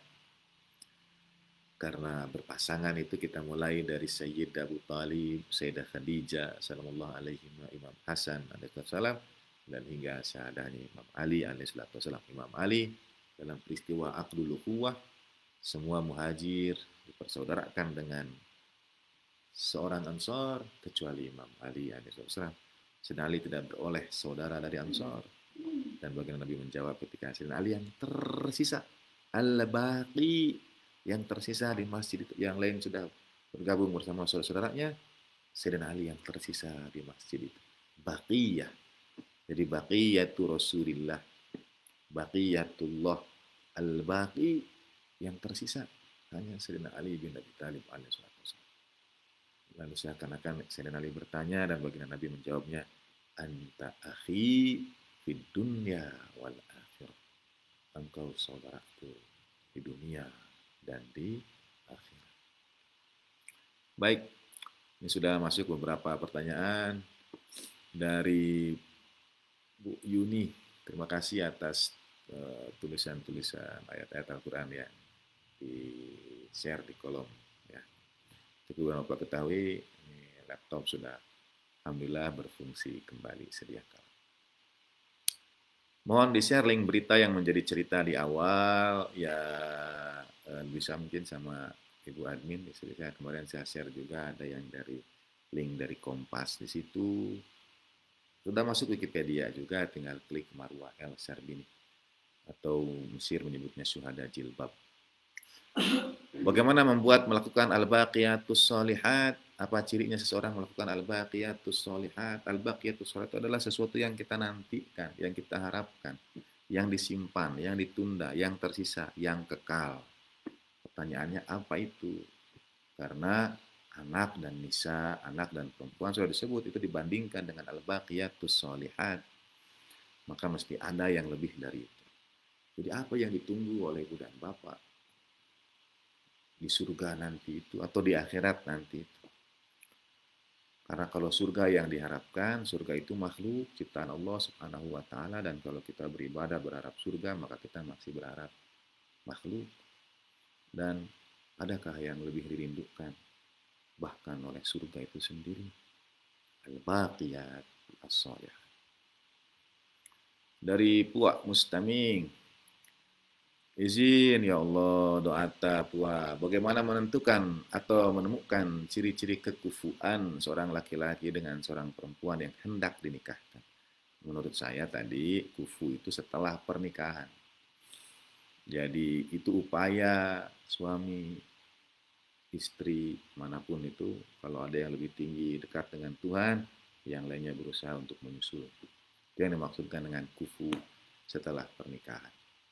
Karena berpasangan itu kita mulai dari Sayyid Abu Talib, Sayyidah Khadijah, sallallahu alaihi wa Imam Hasan alaihissalam, dan hingga syahadahnya Imam Ali alaihissalam. Imam Ali dalam peristiwa Aqdul Ukhuwah, semua muhajir dipersaudarakan dengan seorang Ansor kecuali Imam Ali alaihissalam. Sayyidina Ali tidak beroleh saudara dari Ansor. Dan baginda Nabi menjawab ketika Sayyidina Ali yang tersisa, al-baqi, yang tersisa di masjid itu, yang lain sudah bergabung bersama saudara-saudaranya, Sayyidina Ali yang tersisa di masjid itu. Baqiyah. Jadi baqiyatu Rasulillah, baqiyatullah, al-baqi, yang tersisa hanya Sayyidina Ali bin Abi Thalib alaihissalam. Lalu seakan-akan Sayyidina Ali bertanya dan baginda Nabi menjawabnya, anta akhi fid dunya wal akhirah. Engkau saudaraku di dunia dan di akhirat. Baik, ini sudah masuk beberapa pertanyaan dari Bu Yuni. Terima kasih atas tulisan-tulisan ayat-ayat Al-Quran yang di-share di kolom. Ya. Tapi Bapak ketahui, ini laptop sudah alhamdulillah berfungsi kembali sedia kala. Mohon di-share link berita yang menjadi cerita di awal, ya bisa mungkin sama Ibu Admin. Saya kemarin saya share juga ada yang dari link dari Kompas di situ. Sudah masuk Wikipedia juga, tinggal klik Marwa El Sarbini. Atau Mesir menyebutnya Syuhada Jilbab. Bagaimana melakukan al-baqiyatus sholihat? Apa cirinya seseorang melakukan al-baqiyatus sholihat? Al-baqiyatus sholihat itu adalah sesuatu yang kita nantikan, yang kita harapkan, yang disimpan, yang ditunda, yang tersisa, yang kekal. Pertanyaannya apa itu? Karena anak dan nisa, anak dan perempuan sudah disebut, itu dibandingkan dengan al-baqiyatus sholihat, maka mesti ada yang lebih dari itu. Jadi apa yang ditunggu oleh ibu dan bapak di surga nanti itu, atau di akhirat nanti itu? Karena kalau surga yang diharapkan, surga itu makhluk ciptaan Allah Subhanahu wa taala, dan kalau kita beribadah berharap surga, maka kita masih berharap makhluk. Dan adakah yang lebih dirindukan bahkan oleh surga itu sendiri? Al-baqiyat as-shalihah. Dari Puak Mustaming, izin ya Allah, doata Puak, bagaimana menentukan atau menemukan ciri-ciri kekufuan seorang laki-laki dengan seorang perempuan yang hendak dinikahkan? Menurut saya tadi kufu itu setelah pernikahan. Jadi itu upaya suami, istri, manapun itu, kalau ada yang lebih tinggi dekat dengan Tuhan, yang lainnya berusaha untuk menyusul. Itu yang dimaksudkan dengan kufu setelah pernikahan.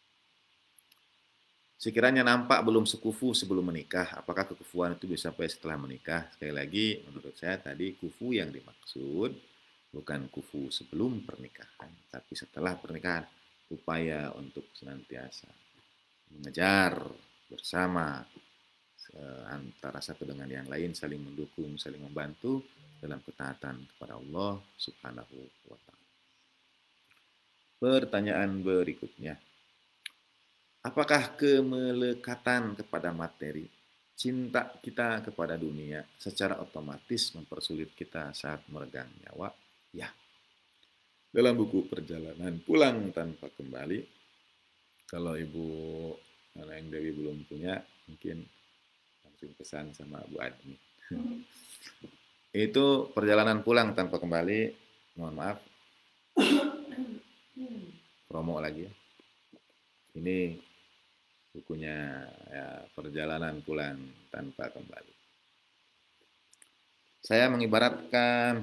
Sekiranya nampak belum sekufu sebelum menikah, apakah kekufuan itu bisa sampai setelah menikah? Sekali lagi, menurut saya tadi kufu yang dimaksud bukan kufu sebelum pernikahan, tapi setelah pernikahan. Upaya untuk senantiasa mengejar bersama antara satu dengan yang lain, saling mendukung, saling membantu dalam ketaatan kepada Allah Subhanahu wa taala. Pertanyaan berikutnya. Apakah kemelekatan kepada materi, cinta kita kepada dunia secara otomatis mempersulit kita saat meregang nyawa? Ya, dalam buku Perjalanan Pulang Tanpa Kembali, kalau Ibu Neneng Dewi belum punya, mungkin langsung pesan sama Bu Admi. Itu Perjalanan Pulang Tanpa Kembali, mohon maaf, promo lagi ya. Ini bukunya ya, Perjalanan Pulang Tanpa Kembali. Saya mengibaratkan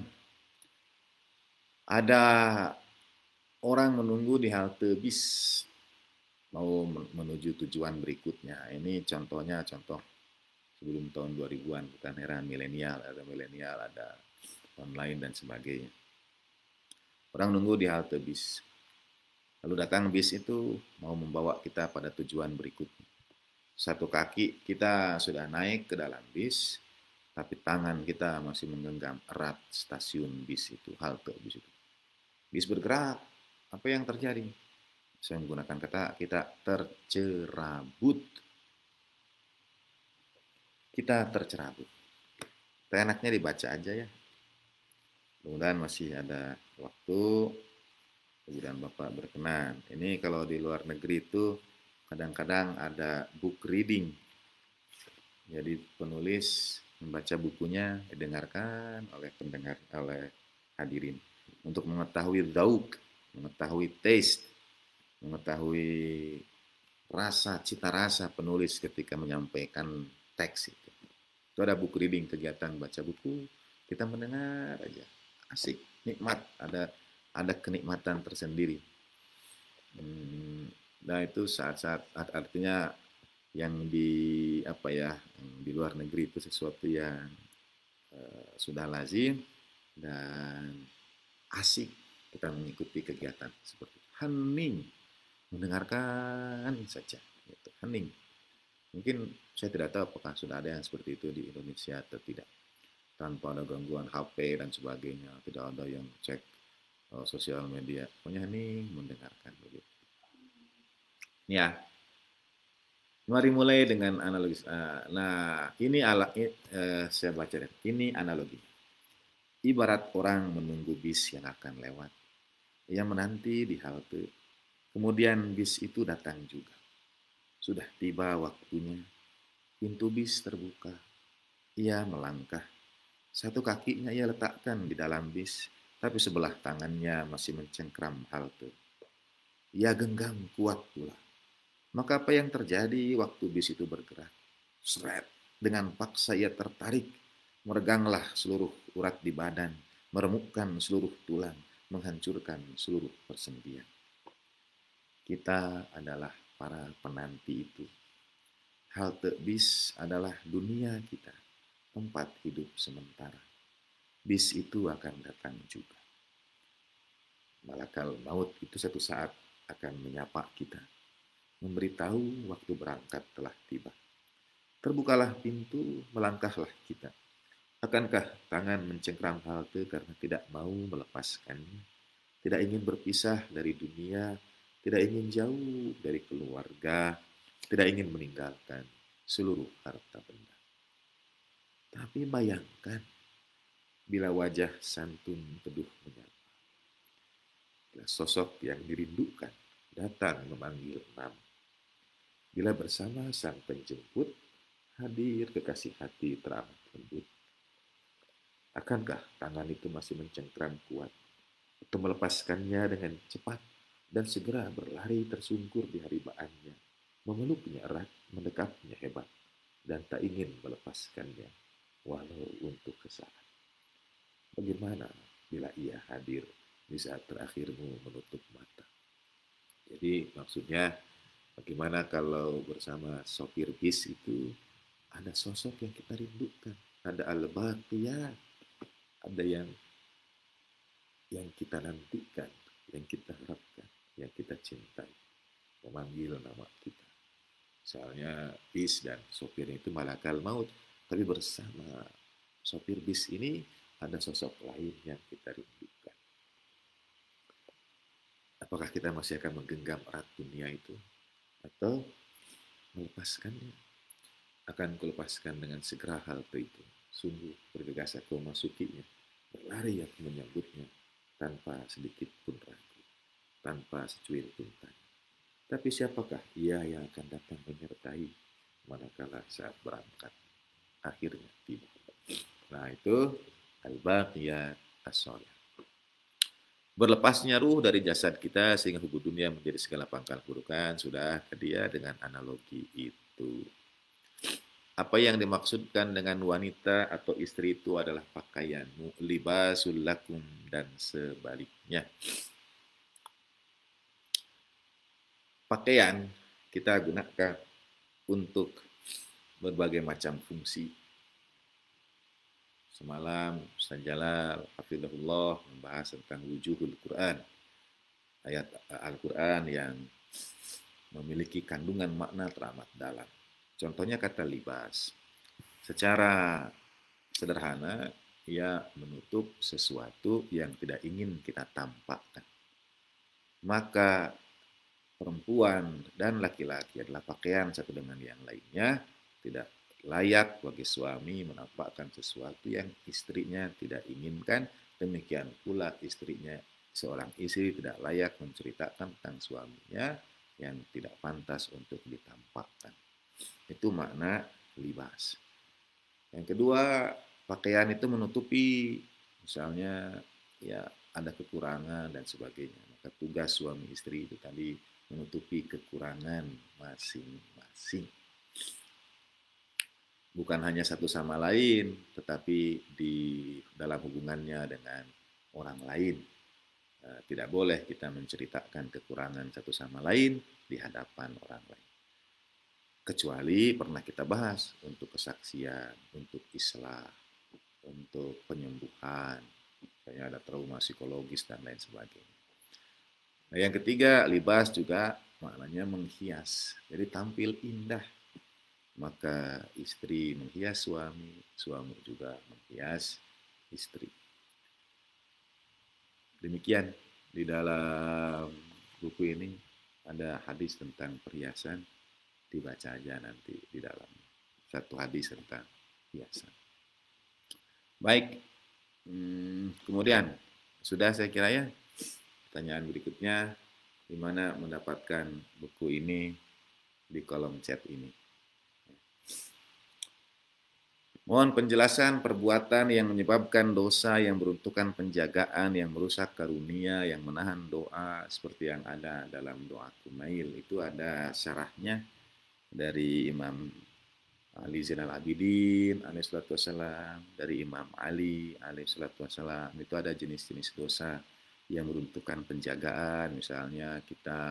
ada orang menunggu di halte bis mau menuju tujuan berikutnya. Ini contohnya contoh sebelum tahun 2000-an, bukan era milenial, ada online dan sebagainya. Orang nunggu di halte bis. Lalu datang bis itu mau membawa kita pada tujuan berikutnya. Satu kaki kita sudah naik ke dalam bis, tapi tangan kita masih menggenggam erat stasiun bis itu, halte bis itu. Bis bergerak, apa yang terjadi? Saya menggunakan kata kita tercerabut. Kita tercerabut. Enaknya dibaca aja ya. Mudah-mudahan masih ada waktu. Kemudian Bapak berkenan. Ini kalau di luar negeri itu kadang-kadang ada book reading. Jadi penulis membaca bukunya didengarkan oleh pendengar, oleh hadirin untuk mengetahui zauk, mengetahui taste, mengetahui rasa, cita rasa penulis ketika menyampaikan teks itu. Itu ada book reading, kegiatan baca buku, kita mendengar aja, asik, nikmat, ada kenikmatan tersendiri. Nah itu saat-saat artinya yang di apa ya, di luar negeri itu sesuatu yang sudah lazim dan asik kita mengikuti kegiatan seperti itu. Hening, mendengarkan saja, gitu. Hening. Mungkin saya tidak tahu apakah sudah ada yang seperti itu di Indonesia atau tidak. Tanpa ada gangguan HP dan sebagainya, tidak ada yang cek sosial media. Pokoknya hening, mendengarkan begitu. Ya, mari mulai dengan analogi. Nah, ini saya baca deh. Ini analogi. Ibarat orang menunggu bis yang akan lewat. Ia menanti di halte. Kemudian bis itu datang juga. Sudah tiba waktunya. Pintu bis terbuka. Ia melangkah. Satu kakinya ia letakkan di dalam bis, tapi sebelah tangannya masih mencengkram halte. Ia genggam kuat pula. Maka apa yang terjadi waktu bis itu bergerak? Seret, dengan paksa ia tertarik. Mereganglah seluruh urat di badan, meremukkan seluruh tulang, menghancurkan seluruh persendian. Kita adalah para penanti itu. Halte bis adalah dunia kita, tempat hidup sementara. Bis itu akan datang juga. Malakal maut itu satu saat akan menyapa kita, memberitahu waktu berangkat telah tiba. Terbukalah pintu, melangkahlah kita. Akankah tangan mencengkram halte karena tidak mau melepaskannya? Tidak ingin berpisah dari dunia, tidak ingin jauh dari keluarga, tidak ingin meninggalkan seluruh harta benda. Tapi bayangkan bila wajah santun teduh menyapa. Bila sosok yang dirindukan datang memanggil nama. Bila bersama sang penjemput hadir kekasih hati teramat lembut. Akankah tangan itu masih mencengkram kuat untuk melepaskannya dengan cepat dan segera berlari tersungkur di haribaannya, memeluknya erat, mendekapnya hebat, dan tak ingin melepaskannya walau untuk sesaat. Bagaimana bila ia hadir di saat terakhirmu menutup mata? Jadi maksudnya bagaimana kalau bersama sopir bis itu ada sosok yang kita rindukan, ada al-baqiyat, ada yang kita nantikan, yang kita harapkan, yang kita cintai, memanggil nama kita. Misalnya bis dan sopir itu malakal maut, tapi bersama sopir bis ini ada sosok lain yang kita rindukan. Apakah kita masih akan menggenggam erat dunia itu atau melepaskannya? Akan kulepaskan dengan segera halte itu. Sungguh bergegas aku memasukinya. Berlari aku menyambutnya. tanpa sedikit pun ragu, tanpa secuil pun tanya. Tapi siapakah ia yang akan datang menyertai manakala saat berangkat akhirnya tiba. Nah itu al-baqiyat as-shalihah. Berlepasnya ruh dari jasad kita sehingga hukum dunia menjadi segala pangkal keburukan, sudah dia dengan analogi itu. Apa yang dimaksudkan dengan wanita atau istri itu adalah pakaianmu, libasul lakum, dan sebaliknya. Pakaian kita gunakan untuk berbagai macam fungsi. Semalam Ustaz Jalal hafizahullah membahas tentang wujuhul Quran, ayat Al-Quran yang memiliki kandungan makna teramat dalam. Contohnya kata libas. Secara sederhana, ia menutup sesuatu yang tidak ingin kita tampakkan. Maka perempuan dan laki-laki adalah pakaian satu dengan yang lainnya, tidak layak bagi suami menampakkan sesuatu yang istrinya tidak inginkan. Demikian pula istrinya, seorang istri tidak layak menceritakan tentang suaminya yang tidak pantas untuk ditampakkan. Itu makna libas. Yang kedua, pakaian itu menutupi, misalnya ya ada kekurangan dan sebagainya. Maka tugas suami istri itu tadi menutupi kekurangan masing-masing. Bukan hanya satu sama lain, tetapi di dalam hubungannya dengan orang lain. Tidak boleh kita menceritakan kekurangan satu sama lain di hadapan orang lain. Kecuali pernah kita bahas untuk kesaksian, untuk islah, untuk penyembuhan, misalnya ada trauma psikologis dan lain sebagainya. Nah, yang ketiga, libas juga maknanya menghias. Jadi tampil indah. Maka istri menghias suami, suami juga menghias istri. Demikian di dalam buku ini ada hadis tentang perhiasan, dibaca aja nanti di dalam satu hadis tentang hiasan. Baik, kemudian sudah saya kira ya. Pertanyaan berikutnya, di mana mendapatkan buku ini di kolom chat ini. Mohon penjelasan perbuatan yang menyebabkan dosa yang beruntukan penjagaan, yang merusak karunia, yang menahan doa, seperti yang ada dalam doa Kumail. Itu ada syarahnya dari Imam Ali Zainal Abidin alaihissalatu wassalam, dari Imam Ali alaihissalatu wassalam. Itu ada jenis-jenis dosa yang meruntuhkan penjagaan, misalnya kita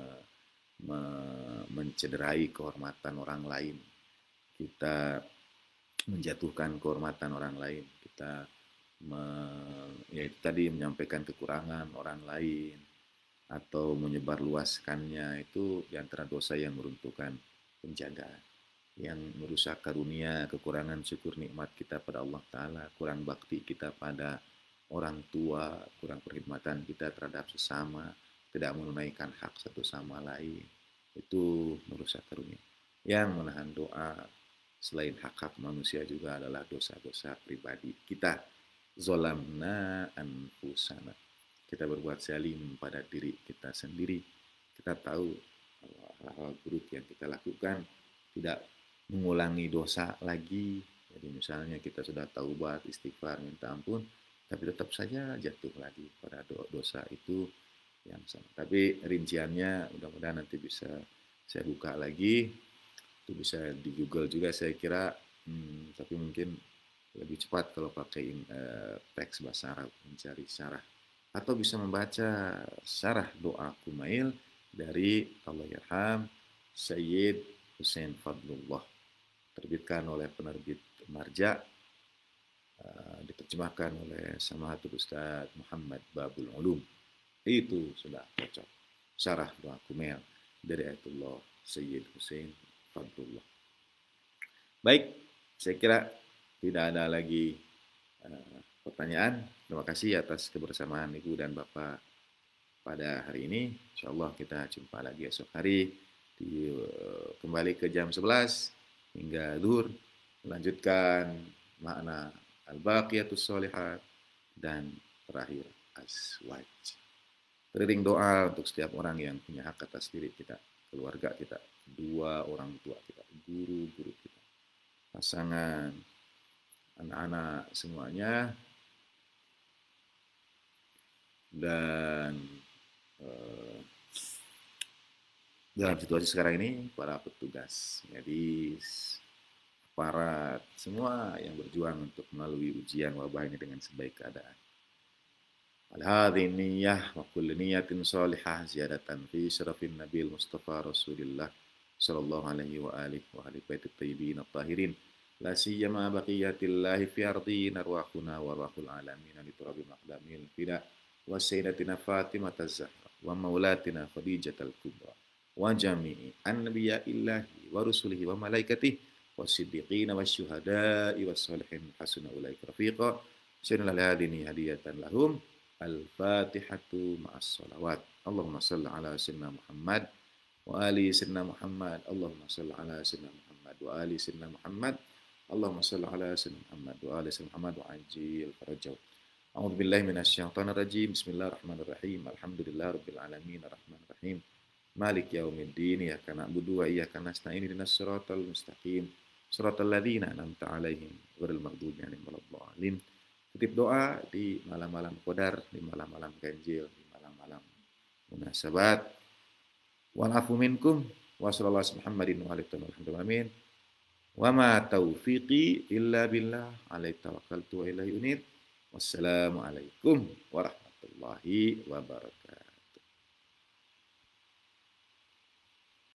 mencederai kehormatan orang lain, kita menjatuhkan kehormatan orang lain, kita yaitu tadi menyampaikan kekurangan orang lain atau menyebarluaskannya, itu di antara dosa yang meruntuhkan penjagaan, yang merusak karunia, kekurangan syukur nikmat kita pada Allah Ta'ala, kurang bakti kita pada orang tua, kurang perkhidmatan kita terhadap sesama, tidak menunaikan hak satu sama lain, itu merusak karunia. Yang menahan doa selain hak-hak manusia juga adalah dosa-dosa pribadi kita. Zolamna anfusana. Kita berbuat zalim pada diri kita sendiri. Kita tahu hal-hal buruk yang kita lakukan, tidak mengulangi dosa lagi. Jadi misalnya kita sudah taubat, istighfar, minta ampun, tapi tetap saja jatuh lagi pada dosa itu yang sama. Tapi rinciannya mudah-mudahan nanti bisa saya buka lagi. Itu bisa di Google juga saya kira, tapi mungkin lebih cepat kalau pakai teks bahasa Arab mencari syarah, atau bisa membaca syarah doa Kumail dari Allahyarham Sayyid Hussein Fadlullah, terbitkan oleh penerbit Marja, diterjemahkan oleh Samahatul Ustaz Muhammad Babul Ulum. Itu sudah cocok syarah doa Kumail dari Ayatullah Sayyid Hussein Fadlullah. Baik, saya kira tidak ada lagi pertanyaan. Terima kasih atas kebersamaan Ibu dan Bapak pada hari ini. InsyaAllah kita jumpa lagi esok hari kembali ke jam 11 hingga zuhur, melanjutkan makna al-baqiyatus sholihat, dan terakhir azwaj. Teriring doa untuk setiap orang yang punya hak atas diri kita, keluarga kita, dua orang tua kita, guru-guru kita, pasangan, anak-anak semuanya, dan dalam situasi sekarang ini para petugas medis, aparat, semua yang berjuang untuk melalui ujian wabah ini dengan sebaik keadaan. Al-hadhi niyah wa kulli niyatin salihah ziyadatan fi syarafin nabil mustafa rasulillah sallallahu alaihi wa alihi wa ahli baitit tayyibin at-tahirin la siyama baqiyatillahi fi ardina arwahuna wa arwahul alamin li turabi maqdamil fida wa sayyidatina Fatimah az-Zahra wa maulatina Khadijatul Kubra wa jami'i anbiya'illahi wa rusulihi wa malaikatihi wasiddiqina wasyuhada'i wassalihin hasuna ulaika rafiqa syannal hadini hadiyatan lahum. Al-Fatihatu ma'as salawat. Allahumma salli ala sayyidina Muhammad wa ali sayyidina Muhammad. Allahumma salli ala sayyidina Muhammad wa ali sayyidina Muhammad. Allahumma salli ala sayyidina Muhammad wa ali sayyidina Muhammad wa ajil farajau. A'udzu billahi minasyaitonir rajim. Bismillahirrahmanirrahim. Alhamdulillahirabbil alamin arrahmanir rahim. Malik yaumiddin. Iyyaka na'budu wa iyyaka nasta'in ihdinas siratal mustaqim. Siratal ladzina an'amta 'alaihim ghairil maghdubi 'alaihim waladdallin. Kutip doa di malam-malam qadar, di malam-malam ganjil, di malam-malam munasabat. Wa'afu minkum wa sallallahu Muhammadin wa alihi wa amin. Wa ma taufiqi illa billah, alaihi tawakkaltu wa ilaihi unib. Wassalamu alaikum warahmatullahi wabarakatuh.